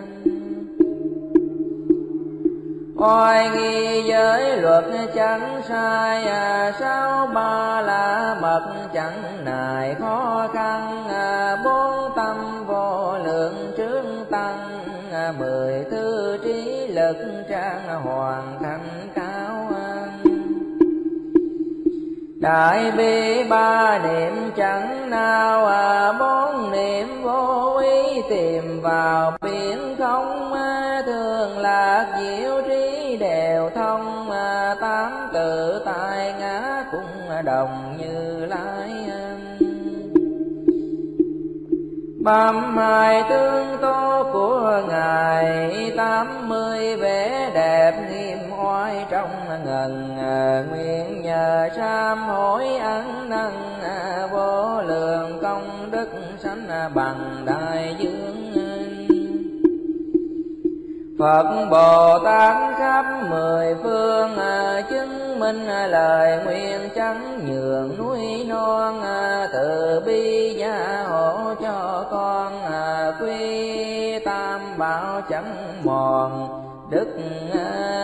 Oai nghi giới luật chẳng sai, sáu ba la mật chẳng nài khó khăn, bốn tâm vô lượng trướng tăng, 10 thư trí lực trang hoàn thành cao. Đại bi ba niệm chẳng nào, 4 niệm vô ý tìm vào biển không, thường lạc diệu trí đều thông, 8 tự tại ngã cũng đồng Như Lai. 32 tướng tố của Ngài, 80 vẻ đẹp nghiêm oai trong ngần, nguyện nhờ sám hối ăn năn, vô lượng công đức sánh bằng đại dương. Phật Bồ Tát khắp 10 phương, chứng minh lời nguyện chẳng nhường núi non, từ bi gia hộ cho con, quy tam bảo chẳng mòn đức